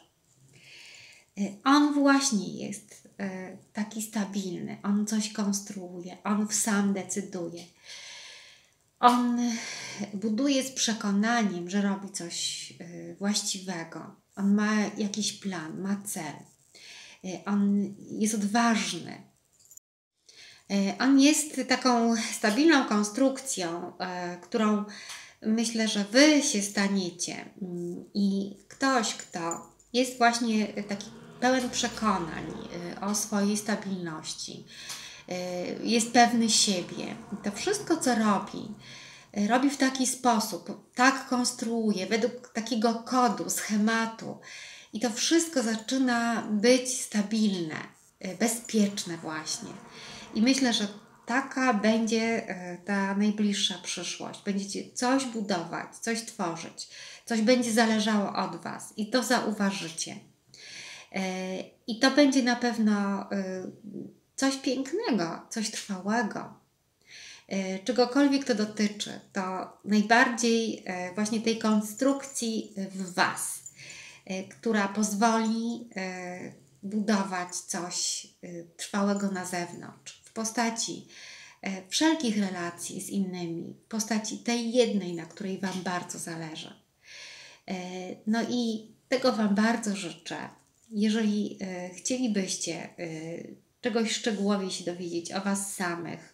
On właśnie jest taki stabilny, on coś konstruuje, on sam decyduje. On buduje z przekonaniem, że robi coś właściwego. On ma jakiś plan, ma cel. On jest odważny. On jest taką stabilną konstrukcją, którą myślę, że Wy się staniecie. I ktoś, kto jest właśnie taki pełen przekonań o swojej stabilności, jest pewny siebie. To wszystko, co robi, robi w taki sposób, tak konstruuje, według takiego kodu, schematu. I to wszystko zaczyna być stabilne, bezpieczne właśnie. I myślę, że taka będzie ta najbliższa przyszłość. Będziecie coś budować, coś tworzyć, coś będzie zależało od Was i to zauważycie. I to będzie na pewno coś pięknego, coś trwałego. Czegokolwiek to dotyczy, to najbardziej właśnie tej konstrukcji w Was, która pozwoli budować coś trwałego na zewnątrz, w postaci wszelkich relacji z innymi, w postaci tej jednej, na której Wam bardzo zależy. No i tego Wam bardzo życzę. Jeżeli chcielibyście czegoś szczegółowiej się dowiedzieć o Was samych,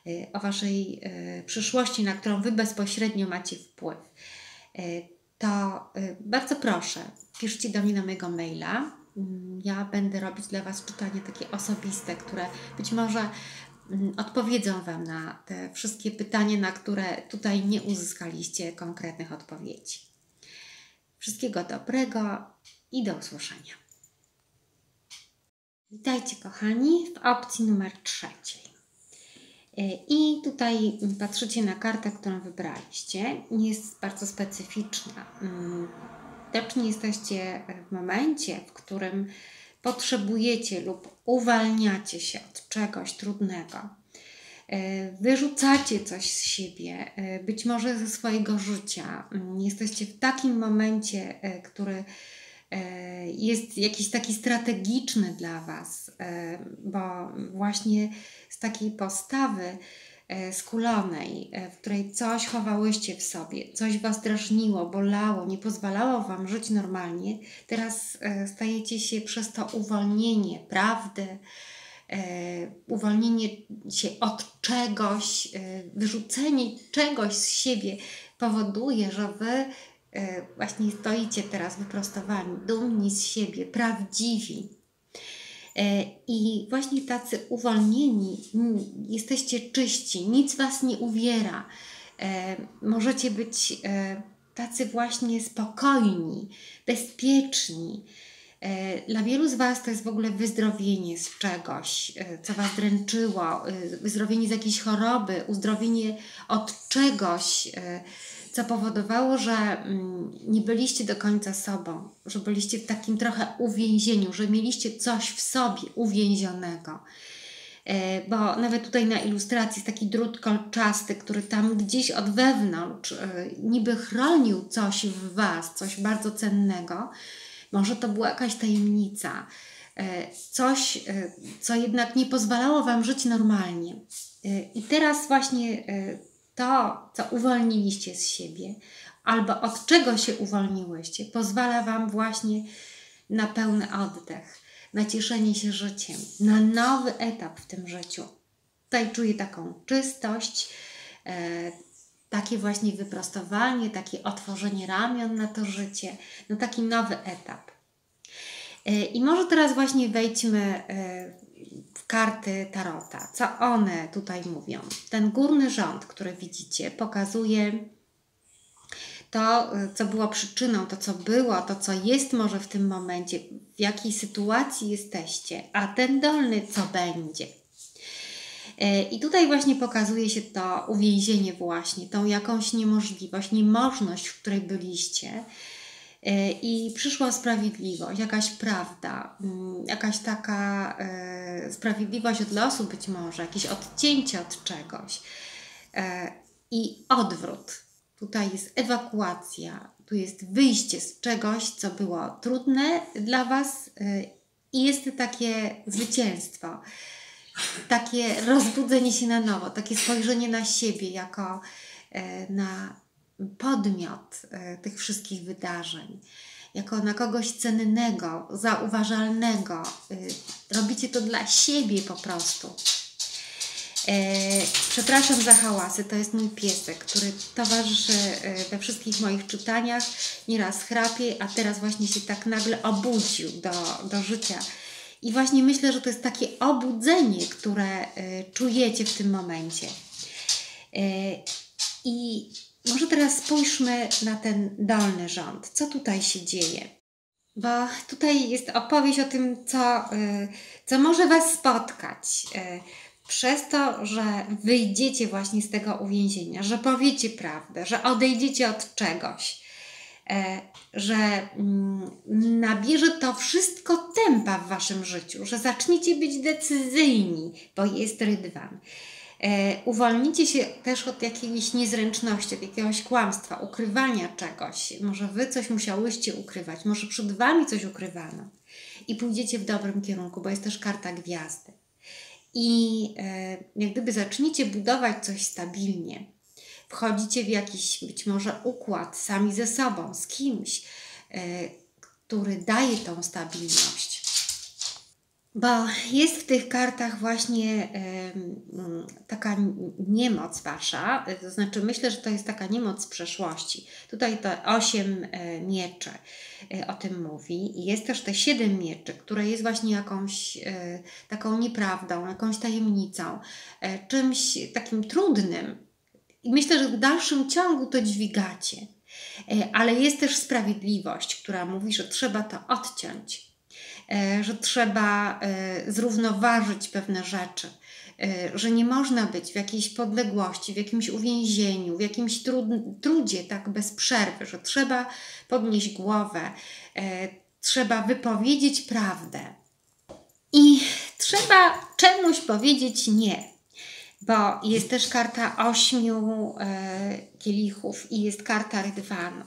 o Waszej przyszłości, na którą Wy bezpośrednio macie wpływ, to bardzo proszę, piszcie do mnie na mojego maila. Ja będę robić dla Was czytanie takie osobiste, które być może odpowiedzą Wam na te wszystkie pytania, na które tutaj nie uzyskaliście konkretnych odpowiedzi. Wszystkiego dobrego i do usłyszenia. Witajcie kochani w opcji numer trzeciej. I tutaj patrzycie na kartę, którą wybraliście. Jest bardzo specyficzna. Widocznie jesteście w momencie, w którym potrzebujecie lub uwalniacie się od czegoś trudnego. Wyrzucacie coś z siebie, być może ze swojego życia. Jesteście w takim momencie, który jest jakiś taki strategiczny dla Was, bo właśnie z takiej postawy skulonej, w której coś chowałyście w sobie, coś Was drażniło, bolało, nie pozwalało Wam żyć normalnie, teraz stajecie się przez to uwolnienie prawdy, uwolnienie się od czegoś, wyrzucenie czegoś z siebie powoduje, że Wy właśnie stoicie teraz wyprostowani, dumni z siebie, prawdziwi. I właśnie tacy uwolnieni, jesteście czyści, nic Was nie uwiera. Możecie być tacy właśnie spokojni, bezpieczni. Dla wielu z Was to jest w ogóle wyzdrowienie z czegoś, co Was dręczyło, wyzdrowienie z jakiejś choroby, uzdrowienie od czegoś, co powodowało, że nie byliście do końca sobą, że byliście w takim trochę uwięzieniu, że mieliście coś w sobie uwięzionego. Bo nawet tutaj na ilustracji jest taki drut kolczasty, który tam gdzieś od wewnątrz niby chronił coś w Was, coś bardzo cennego. Może to była jakaś tajemnica, coś, co jednak nie pozwalało Wam żyć normalnie. I teraz właśnie to, co uwolniliście z siebie, albo od czego się uwolniłyście, pozwala Wam właśnie na pełny oddech, na cieszenie się życiem, na nowy etap w tym życiu. Tutaj czuję taką czystość, e, takie właśnie wyprostowanie, takie otworzenie ramion na to życie, na taki nowy etap. E, I może teraz właśnie wejdźmy e, w karty Tarota. Co one tutaj mówią? Ten górny rząd, który widzicie, pokazuje to, co było przyczyną, to, co było, to, co jest może w tym momencie, w jakiej sytuacji jesteście, a ten dolny, co będzie. I tutaj właśnie pokazuje się to uwięzienie właśnie, tą jakąś niemożliwość, niemożność, w której byliście. I przyszła sprawiedliwość, jakaś prawda, jakaś taka e, sprawiedliwość od losu być może, jakieś odcięcie od czegoś e, i odwrót. Tutaj jest ewakuacja, tu jest wyjście z czegoś, co było trudne dla Was e, i jest to takie zwycięstwo, takie rozbudzenie się na nowo, takie spojrzenie na siebie jako e, na podmiot e, tych wszystkich wydarzeń, jako na kogoś cennego, zauważalnego. E, robicie to dla siebie po prostu. E, przepraszam za hałasy, to jest mój piesek, który towarzyszy e, we wszystkich moich czytaniach, nieraz chrapie, a teraz właśnie się tak nagle obudził do, do życia. I właśnie myślę, że to jest takie obudzenie, które e, czujecie w tym momencie. E, I może teraz spójrzmy na ten dolny rząd. Co tutaj się dzieje? Bo tutaj jest opowieść o tym, co, co może Was spotkać. Przez to, że wyjdziecie właśnie z tego uwięzienia, że powiecie prawdę, że odejdziecie od czegoś, że nabierze to wszystko tempa w Waszym życiu, że zaczniecie być decyzyjni, bo jest rydwan. E, uwolnicie się też od jakiejś niezręczności, od jakiegoś kłamstwa, ukrywania czegoś. Może Wy coś musiałyście ukrywać, może przed Wami coś ukrywano. I pójdziecie w dobrym kierunku, bo jest też karta gwiazdy. I e, jak gdyby zaczniecie budować coś stabilnie. Wchodzicie w jakiś być może układ sami ze sobą, z kimś, e, który daje tą stabilność. Bo jest w tych kartach właśnie em, taka niemoc wasza, to znaczy myślę, że to jest taka niemoc z przeszłości. Tutaj to osiem e, mieczy e, o tym mówi i jest też te siedem mieczy, które jest właśnie jakąś e, taką nieprawdą, jakąś tajemnicą, e, czymś takim trudnym. I myślę, że w dalszym ciągu to dźwigacie. E, ale jest też sprawiedliwość, która mówi, że trzeba to odciąć, e, że trzeba e, zrównoważyć pewne rzeczy, e, że nie można być w jakiejś podległości, w jakimś uwięzieniu, w jakimś trud, trudzie tak bez przerwy, że trzeba podnieść głowę, e, trzeba wypowiedzieć prawdę i trzeba czemuś powiedzieć nie. Bo jest też karta ośmiu e, kielichów i jest karta rydwanu.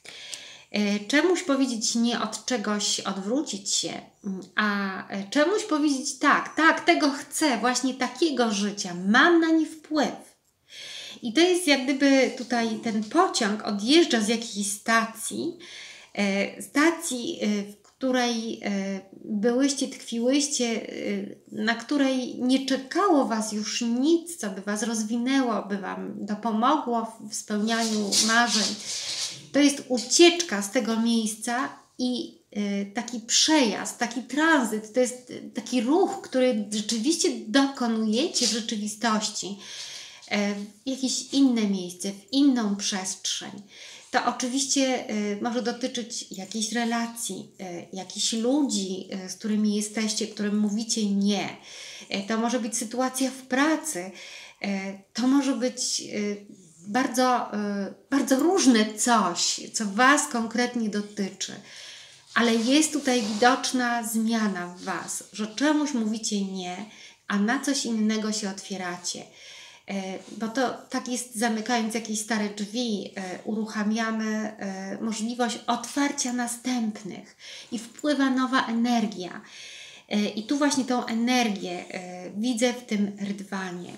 E, czemuś powiedzieć nie, od czegoś odwrócić się, a czemuś powiedzieć tak, tak, tego chcę, właśnie takiego życia, mam na nie wpływ. I to jest jak gdyby tutaj ten pociąg odjeżdża z jakiejś stacji, e, stacji, e, w której e, byłyście, tkwiłyście, e, na której nie czekało was już nic, co by was rozwinęło, by wam dopomogło w spełnianiu marzeń. To jest ucieczka z tego miejsca i e, taki przejazd, taki tranzyt, to jest taki ruch, który rzeczywiście dokonujecie w rzeczywistości, w jakieś inne miejsce, w inną przestrzeń. To oczywiście y, może dotyczyć jakiejś relacji, y, jakichś ludzi, y, z którymi jesteście, którym mówicie nie. Y, to może być sytuacja w pracy. Y, to może być y, bardzo, y, bardzo różne coś, co was konkretnie dotyczy. Ale jest tutaj widoczna zmiana w was, że czemuś mówicie nie, a na coś innego się otwieracie. Bo to tak jest, zamykając jakieś stare drzwi, uruchamiamy możliwość otwarcia następnych i wpływa nowa energia. I tu właśnie tą energię widzę w tym rydwanie.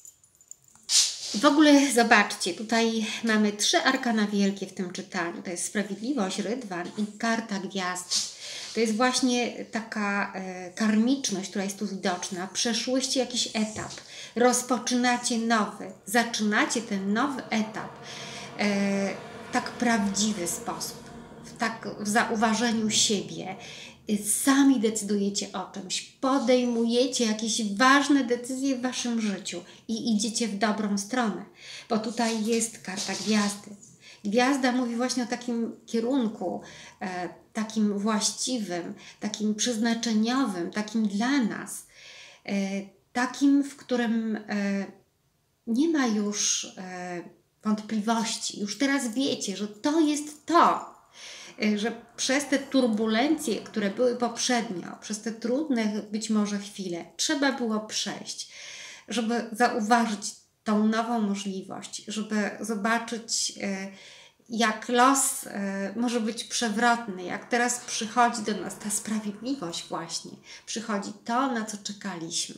I w ogóle zobaczcie, tutaj mamy trzy arkana wielkie w tym czytaniu. To jest sprawiedliwość, rydwan i karta gwiazdy. To jest właśnie taka e, karmiczność, która jest tu widoczna. Przeszłyście jakiś etap, rozpoczynacie nowy, zaczynacie ten nowy etap e, w tak prawdziwy sposób, w tak w zauważeniu siebie. Sami decydujecie o czymś, podejmujecie jakieś ważne decyzje w waszym życiu i idziecie w dobrą stronę, bo tutaj jest karta gwiazdy. Gwiazda mówi właśnie o takim kierunku, e, takim właściwym, takim przeznaczeniowym, takim dla nas, e, takim, w którym e, nie ma już e, wątpliwości. Już teraz wiecie, że to jest to, e, że przez te turbulencje, które były poprzednio, przez te trudne być może chwile, trzeba było przejść, żeby zauważyć tą nową możliwość, żeby zobaczyć, jak los może być przewrotny, jak teraz przychodzi do nas ta sprawiedliwość właśnie, przychodzi to, na co czekaliśmy.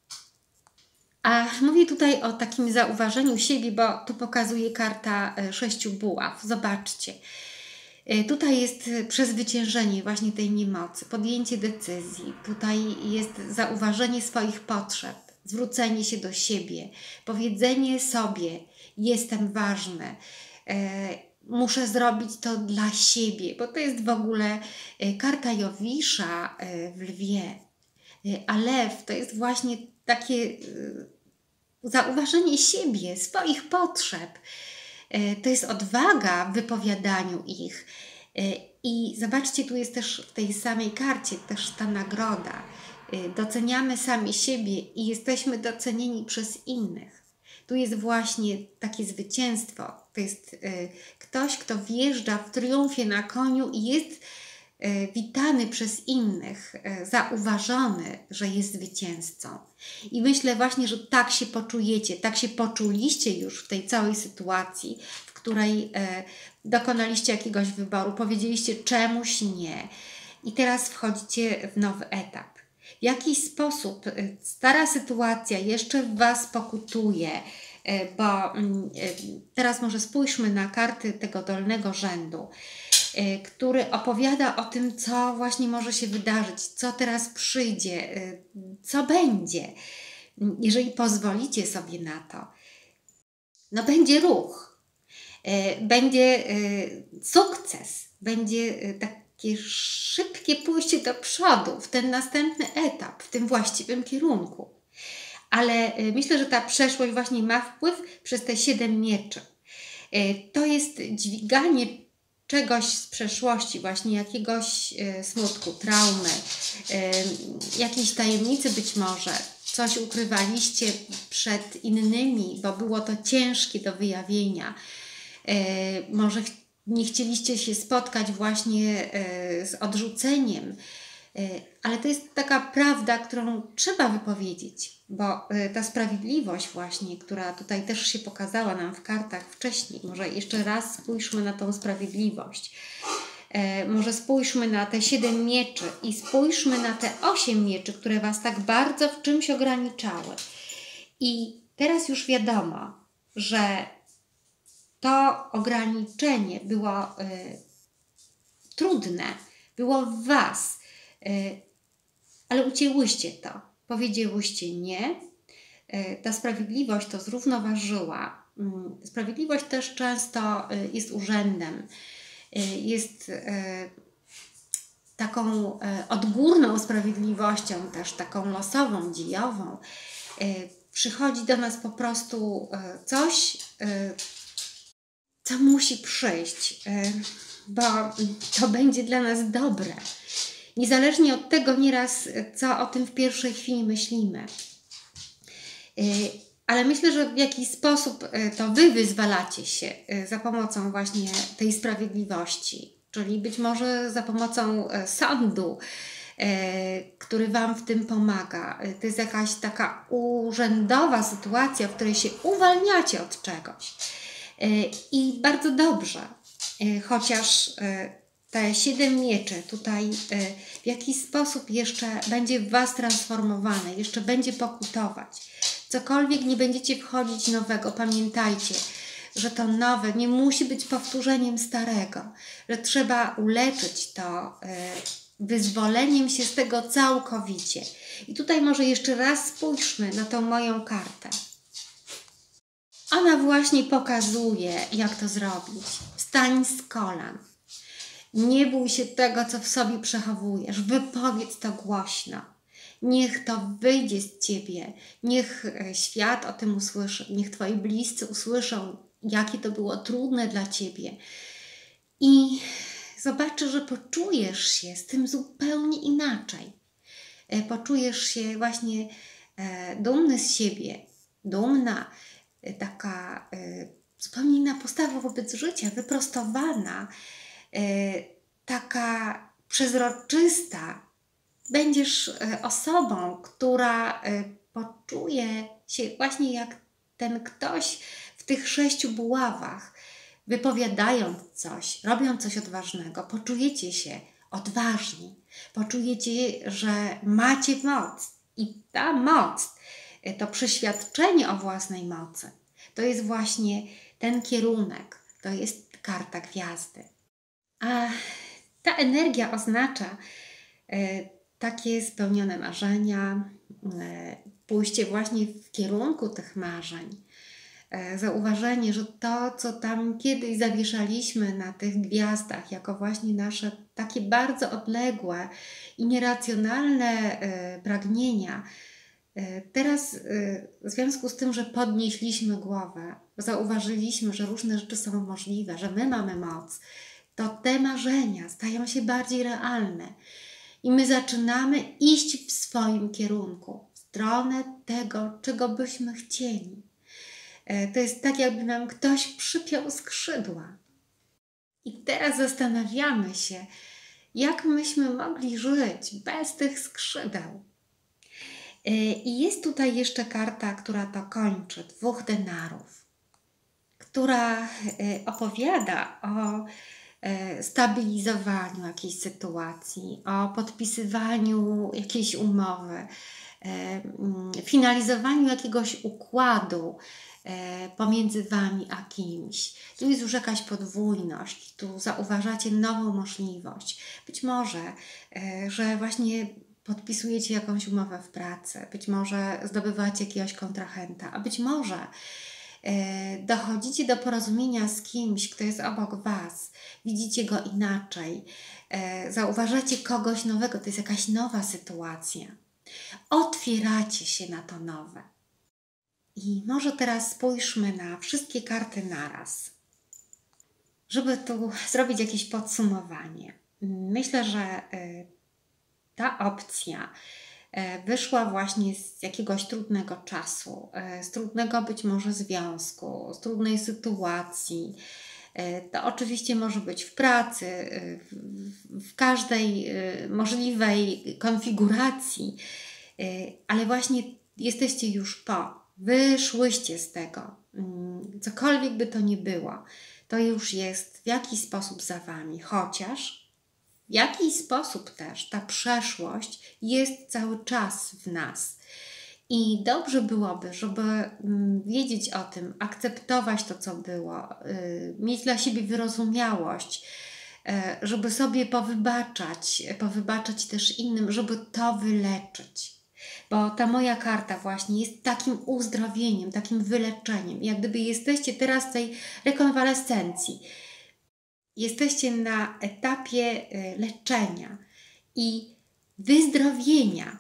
A mówię tutaj o takim zauważeniu siebie, bo tu pokazuje karta sześciu buław. Zobaczcie. Tutaj jest przezwyciężenie właśnie tej niemocy, podjęcie decyzji. Tutaj jest zauważenie swoich potrzeb, zwrócenie się do siebie, powiedzenie sobie: jestem ważny, e, muszę zrobić to dla siebie, bo to jest w ogóle karta Jowisza w lwie. A lew to jest właśnie takie zauważenie siebie, swoich potrzeb. To jest odwaga w wypowiadaniu ich. I zobaczcie, tu jest też w tej samej karcie też ta nagroda. Doceniamy sami siebie i jesteśmy docenieni przez innych. Tu jest właśnie takie zwycięstwo. To jest ktoś, kto wjeżdża w triumfie na koniu i jest witany przez innych, zauważony, że jest zwycięzcą. I myślę właśnie, że tak się poczujecie, tak się poczuliście już w tej całej sytuacji, w której dokonaliście jakiegoś wyboru, powiedzieliście czemuś nie i teraz wchodzicie w nowy etap. W jakiś sposób stara sytuacja jeszcze w was pokutuje, bo teraz może spójrzmy na karty tego dolnego rzędu. który opowiada o tym, co właśnie może się wydarzyć, co teraz przyjdzie, co będzie, jeżeli pozwolicie sobie na to. No będzie ruch, będzie sukces, będzie takie szybkie pójście do przodu w ten następny etap, w tym właściwym kierunku. Ale myślę, że ta przeszłość właśnie ma wpływ przez te siedem mieczy. To jest dźwiganie czegoś z przeszłości, właśnie jakiegoś smutku, traumy, jakiejś tajemnicy być może. Coś ukrywaliście przed innymi, bo było to ciężkie do wyjawienia. Może nie chcieliście się spotkać właśnie z odrzuceniem, ale to jest taka prawda, którą trzeba wypowiedzieć, bo ta sprawiedliwość właśnie, która tutaj też się pokazała nam w kartach wcześniej, może jeszcze raz spójrzmy na tą sprawiedliwość, może spójrzmy na te siedem mieczy i spójrzmy na te osiem mieczy, które Was tak bardzo w czymś ograniczały. I teraz już wiadomo, że to ograniczenie było y, trudne, było w Was, y, ale ucięłyście to, powiedziałyście nie. Y, ta sprawiedliwość to zrównoważyła. Y, sprawiedliwość też często y, jest urzędem, y, jest y, taką y, odgórną sprawiedliwością, też taką losową, dziejową. Y, przychodzi do nas po prostu y, coś, y, co musi przyjść, bo to będzie dla nas dobre. Niezależnie od tego nieraz, co o tym w pierwszej chwili myślimy. Ale myślę, że w jakiś sposób to Wy wyzwalacie się za pomocą właśnie tej sprawiedliwości. Czyli być może za pomocą sądu, który Wam w tym pomaga. To jest jakaś taka urzędowa sytuacja, w której się uwalniacie od czegoś. I bardzo dobrze, chociaż te siedem mieczy tutaj w jakiś sposób jeszcze będzie w Was transformowane, jeszcze będzie pokutować. Cokolwiek nie będziecie wchodzić nowego, pamiętajcie, że to nowe nie musi być powtórzeniem starego, że trzeba uleczyć to wyzwoleniem się z tego całkowicie. I tutaj może jeszcze raz spójrzmy na tą moją kartę. Ona właśnie pokazuje, jak to zrobić. Wstań z kolan. Nie bój się tego, co w sobie przechowujesz. Wypowiedz to głośno. Niech to wyjdzie z Ciebie. Niech świat o tym usłyszy. Niech Twoi bliscy usłyszą, jakie to było trudne dla Ciebie. I zobaczysz, że poczujesz się z tym zupełnie inaczej. Poczujesz się właśnie dumny z siebie, dumna, taka y, zupełnie inna postawa wobec życia, wyprostowana, y, taka przezroczysta. Będziesz y, osobą, która y, poczuje się właśnie jak ten ktoś w tych sześciu buławach, wypowiadając coś, robiąc coś odważnego. Poczujecie się odważni, poczujecie, że macie moc i ta moc, to przeświadczenie o własnej mocy, to jest właśnie ten kierunek, to jest karta gwiazdy. A ta energia oznacza e, takie spełnione marzenia, e, pójście właśnie w kierunku tych marzeń, e, zauważenie, że to, co tam kiedyś zawieszaliśmy na tych gwiazdach, jako właśnie nasze takie bardzo odległe i nieracjonalne e, pragnienia, teraz w związku z tym, że podnieśliśmy głowę, zauważyliśmy, że różne rzeczy są możliwe, że my mamy moc, to te marzenia stają się bardziej realne i my zaczynamy iść w swoim kierunku, w stronę tego, czego byśmy chcieli. To jest tak, jakby nam ktoś przypiął skrzydła. I teraz zastanawiamy się, jak myśmy mogli żyć bez tych skrzydeł. I jest tutaj jeszcze karta, która to kończy, dwóch denarów, która opowiada o stabilizowaniu jakiejś sytuacji, o podpisywaniu jakiejś umowy, finalizowaniu jakiegoś układu, e, pomiędzy Wami a kimś. Tu jest już jakaś podwójność, tu zauważacie nową możliwość. Być może, e, że właśnie podpisujecie jakąś umowę w pracy, być może zdobywacie jakiegoś kontrahenta, a być może e, dochodzicie do porozumienia z kimś, kto jest obok Was, widzicie go inaczej, e, zauważacie kogoś nowego, to jest jakaś nowa sytuacja. Otwieracie się na to nowe. I może teraz spójrzmy na wszystkie karty naraz, żeby tu zrobić jakieś podsumowanie. Myślę, że y, ta opcja y, wyszła właśnie z jakiegoś trudnego czasu, y, z trudnego być może związku, z trudnej sytuacji. Y, to oczywiście może być w pracy, y, w, w każdej y, możliwej konfiguracji, y, ale właśnie jesteście już po. Wyszłyście z tego, cokolwiek by to nie było, to już jest w jakiś sposób za Wami, chociaż w jakiś sposób też ta przeszłość jest cały czas w nas. I dobrze byłoby, żeby wiedzieć o tym, akceptować to, co było, mieć dla siebie wyrozumiałość, żeby sobie powybaczać, powybaczać też innym, żeby to wyleczyć. Bo ta moja karta właśnie jest takim uzdrowieniem, takim wyleczeniem. Jak gdyby jesteście teraz w tej rekonwalescencji. Jesteście na etapie leczenia i wyzdrowienia.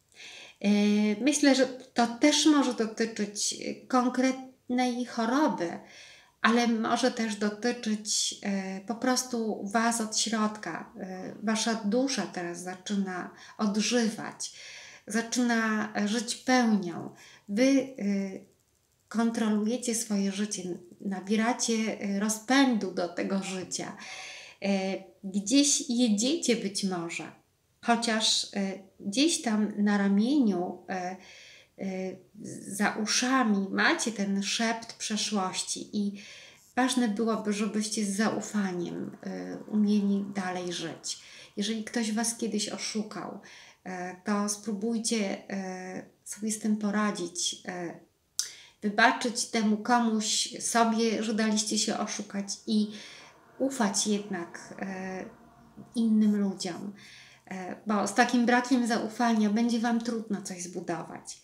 Myślę, że to też może dotyczyć konkretnej choroby, ale może też dotyczyć po prostu Was od środka. Wasza dusza teraz zaczyna odżywać. Zaczyna żyć pełnią. Wy y, kontrolujecie swoje życie, nabieracie rozpędu do tego życia. Y, gdzieś jedziecie być może, chociaż y, gdzieś tam na ramieniu, y, y, za uszami macie ten szept przeszłości i ważne byłoby, żebyście z zaufaniem y, umieli dalej żyć. Jeżeli ktoś Was kiedyś oszukał, to spróbujcie sobie z tym poradzić, wybaczyć temu komuś, sobie, że daliście się oszukać i ufać jednak innym ludziom, bo z takim brakiem zaufania będzie Wam trudno coś zbudować.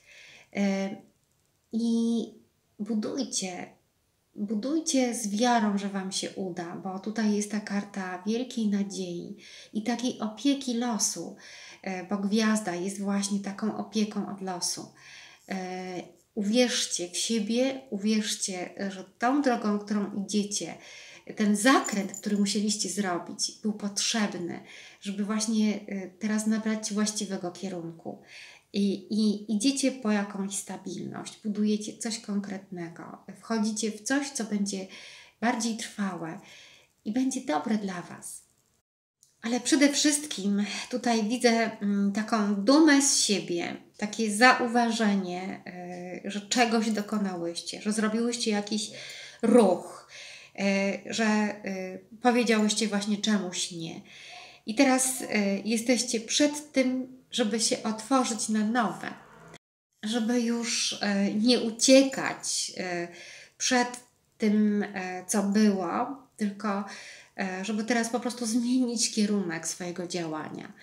I budujcie, budujcie z wiarą, że Wam się uda, bo tutaj jest ta karta wielkiej nadziei i takiej opieki losu, bo gwiazda jest właśnie taką opieką od losu. Uwierzcie w siebie, uwierzcie, że tą drogą, którą idziecie, ten zakręt, który musieliście zrobić, był potrzebny, żeby właśnie teraz nabrać właściwego kierunku. I, i idziecie po jakąś stabilność, budujecie coś konkretnego, wchodzicie w coś, co będzie bardziej trwałe i będzie dobre dla Was. Ale przede wszystkim tutaj widzę mm, taką dumę z siebie, takie zauważenie, y, że czegoś dokonałyście, że zrobiłyście jakiś ruch, y, że y, powiedziałyście właśnie czemuś nie. I teraz y, jesteście przed tym, żeby się otworzyć na nowe, żeby już y, nie uciekać y, przed tym, y, co było, tylko żeby teraz po prostu zmienić kierunek swojego działania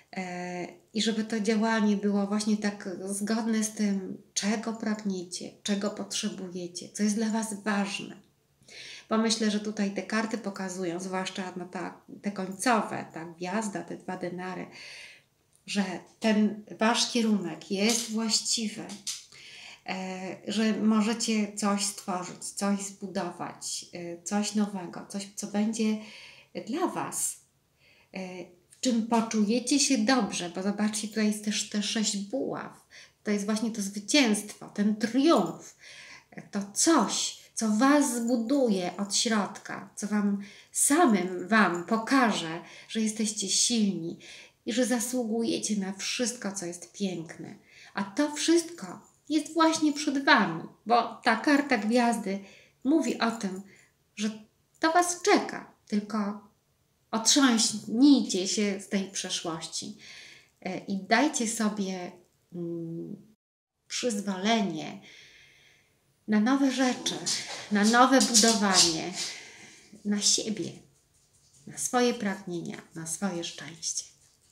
i żeby to działanie było właśnie tak zgodne z tym, czego pragniecie, czego potrzebujecie, co jest dla Was ważne. Bo myślę, że tutaj te karty pokazują, zwłaszcza no ta, te końcowe, ta gwiazda, te dwa denary, że ten Wasz kierunek jest właściwy, że możecie coś stworzyć, coś zbudować, coś nowego, coś, co będzie dla Was, w czym poczujecie się dobrze, bo zobaczcie, tutaj jest też te sześć buław, to jest właśnie to zwycięstwo, ten triumf, to coś, co Was zbuduje od środka, co Wam samym Wam pokaże, że jesteście silni i że zasługujecie na wszystko, co jest piękne. A to wszystko jest właśnie przed Wami, bo ta karta gwiazdy mówi o tym, że to Was czeka, tylko otrząśnijcie się z tej przeszłości i dajcie sobie mm, przyzwolenie na nowe rzeczy, na nowe budowanie, na siebie, na swoje pragnienia, na swoje szczęście.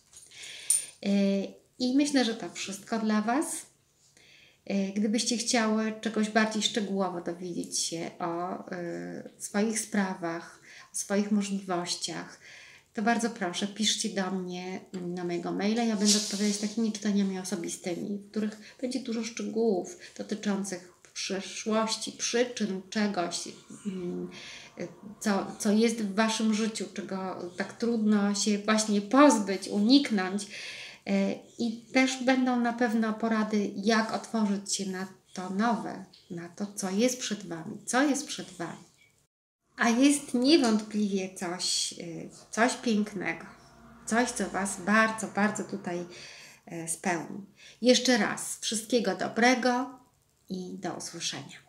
I myślę, że to wszystko dla Was. Gdybyście chciały czegoś bardziej szczegółowo dowiedzieć się o swoich sprawach, o swoich możliwościach, to bardzo proszę, piszcie do mnie na mojego maila. Ja będę odpowiadać takimi czytaniami osobistymi, w których będzie dużo szczegółów dotyczących przyszłości, przyczyn czegoś, co, co jest w Waszym życiu, czego tak trudno się właśnie pozbyć, uniknąć. I też będą na pewno porady, jak otworzyć się na to nowe, na to, co jest przed Wami, co jest przed Wami. A jest niewątpliwie coś, coś pięknego, coś, co Was bardzo, bardzo tutaj spełni. Jeszcze raz, wszystkiego dobrego i do usłyszenia.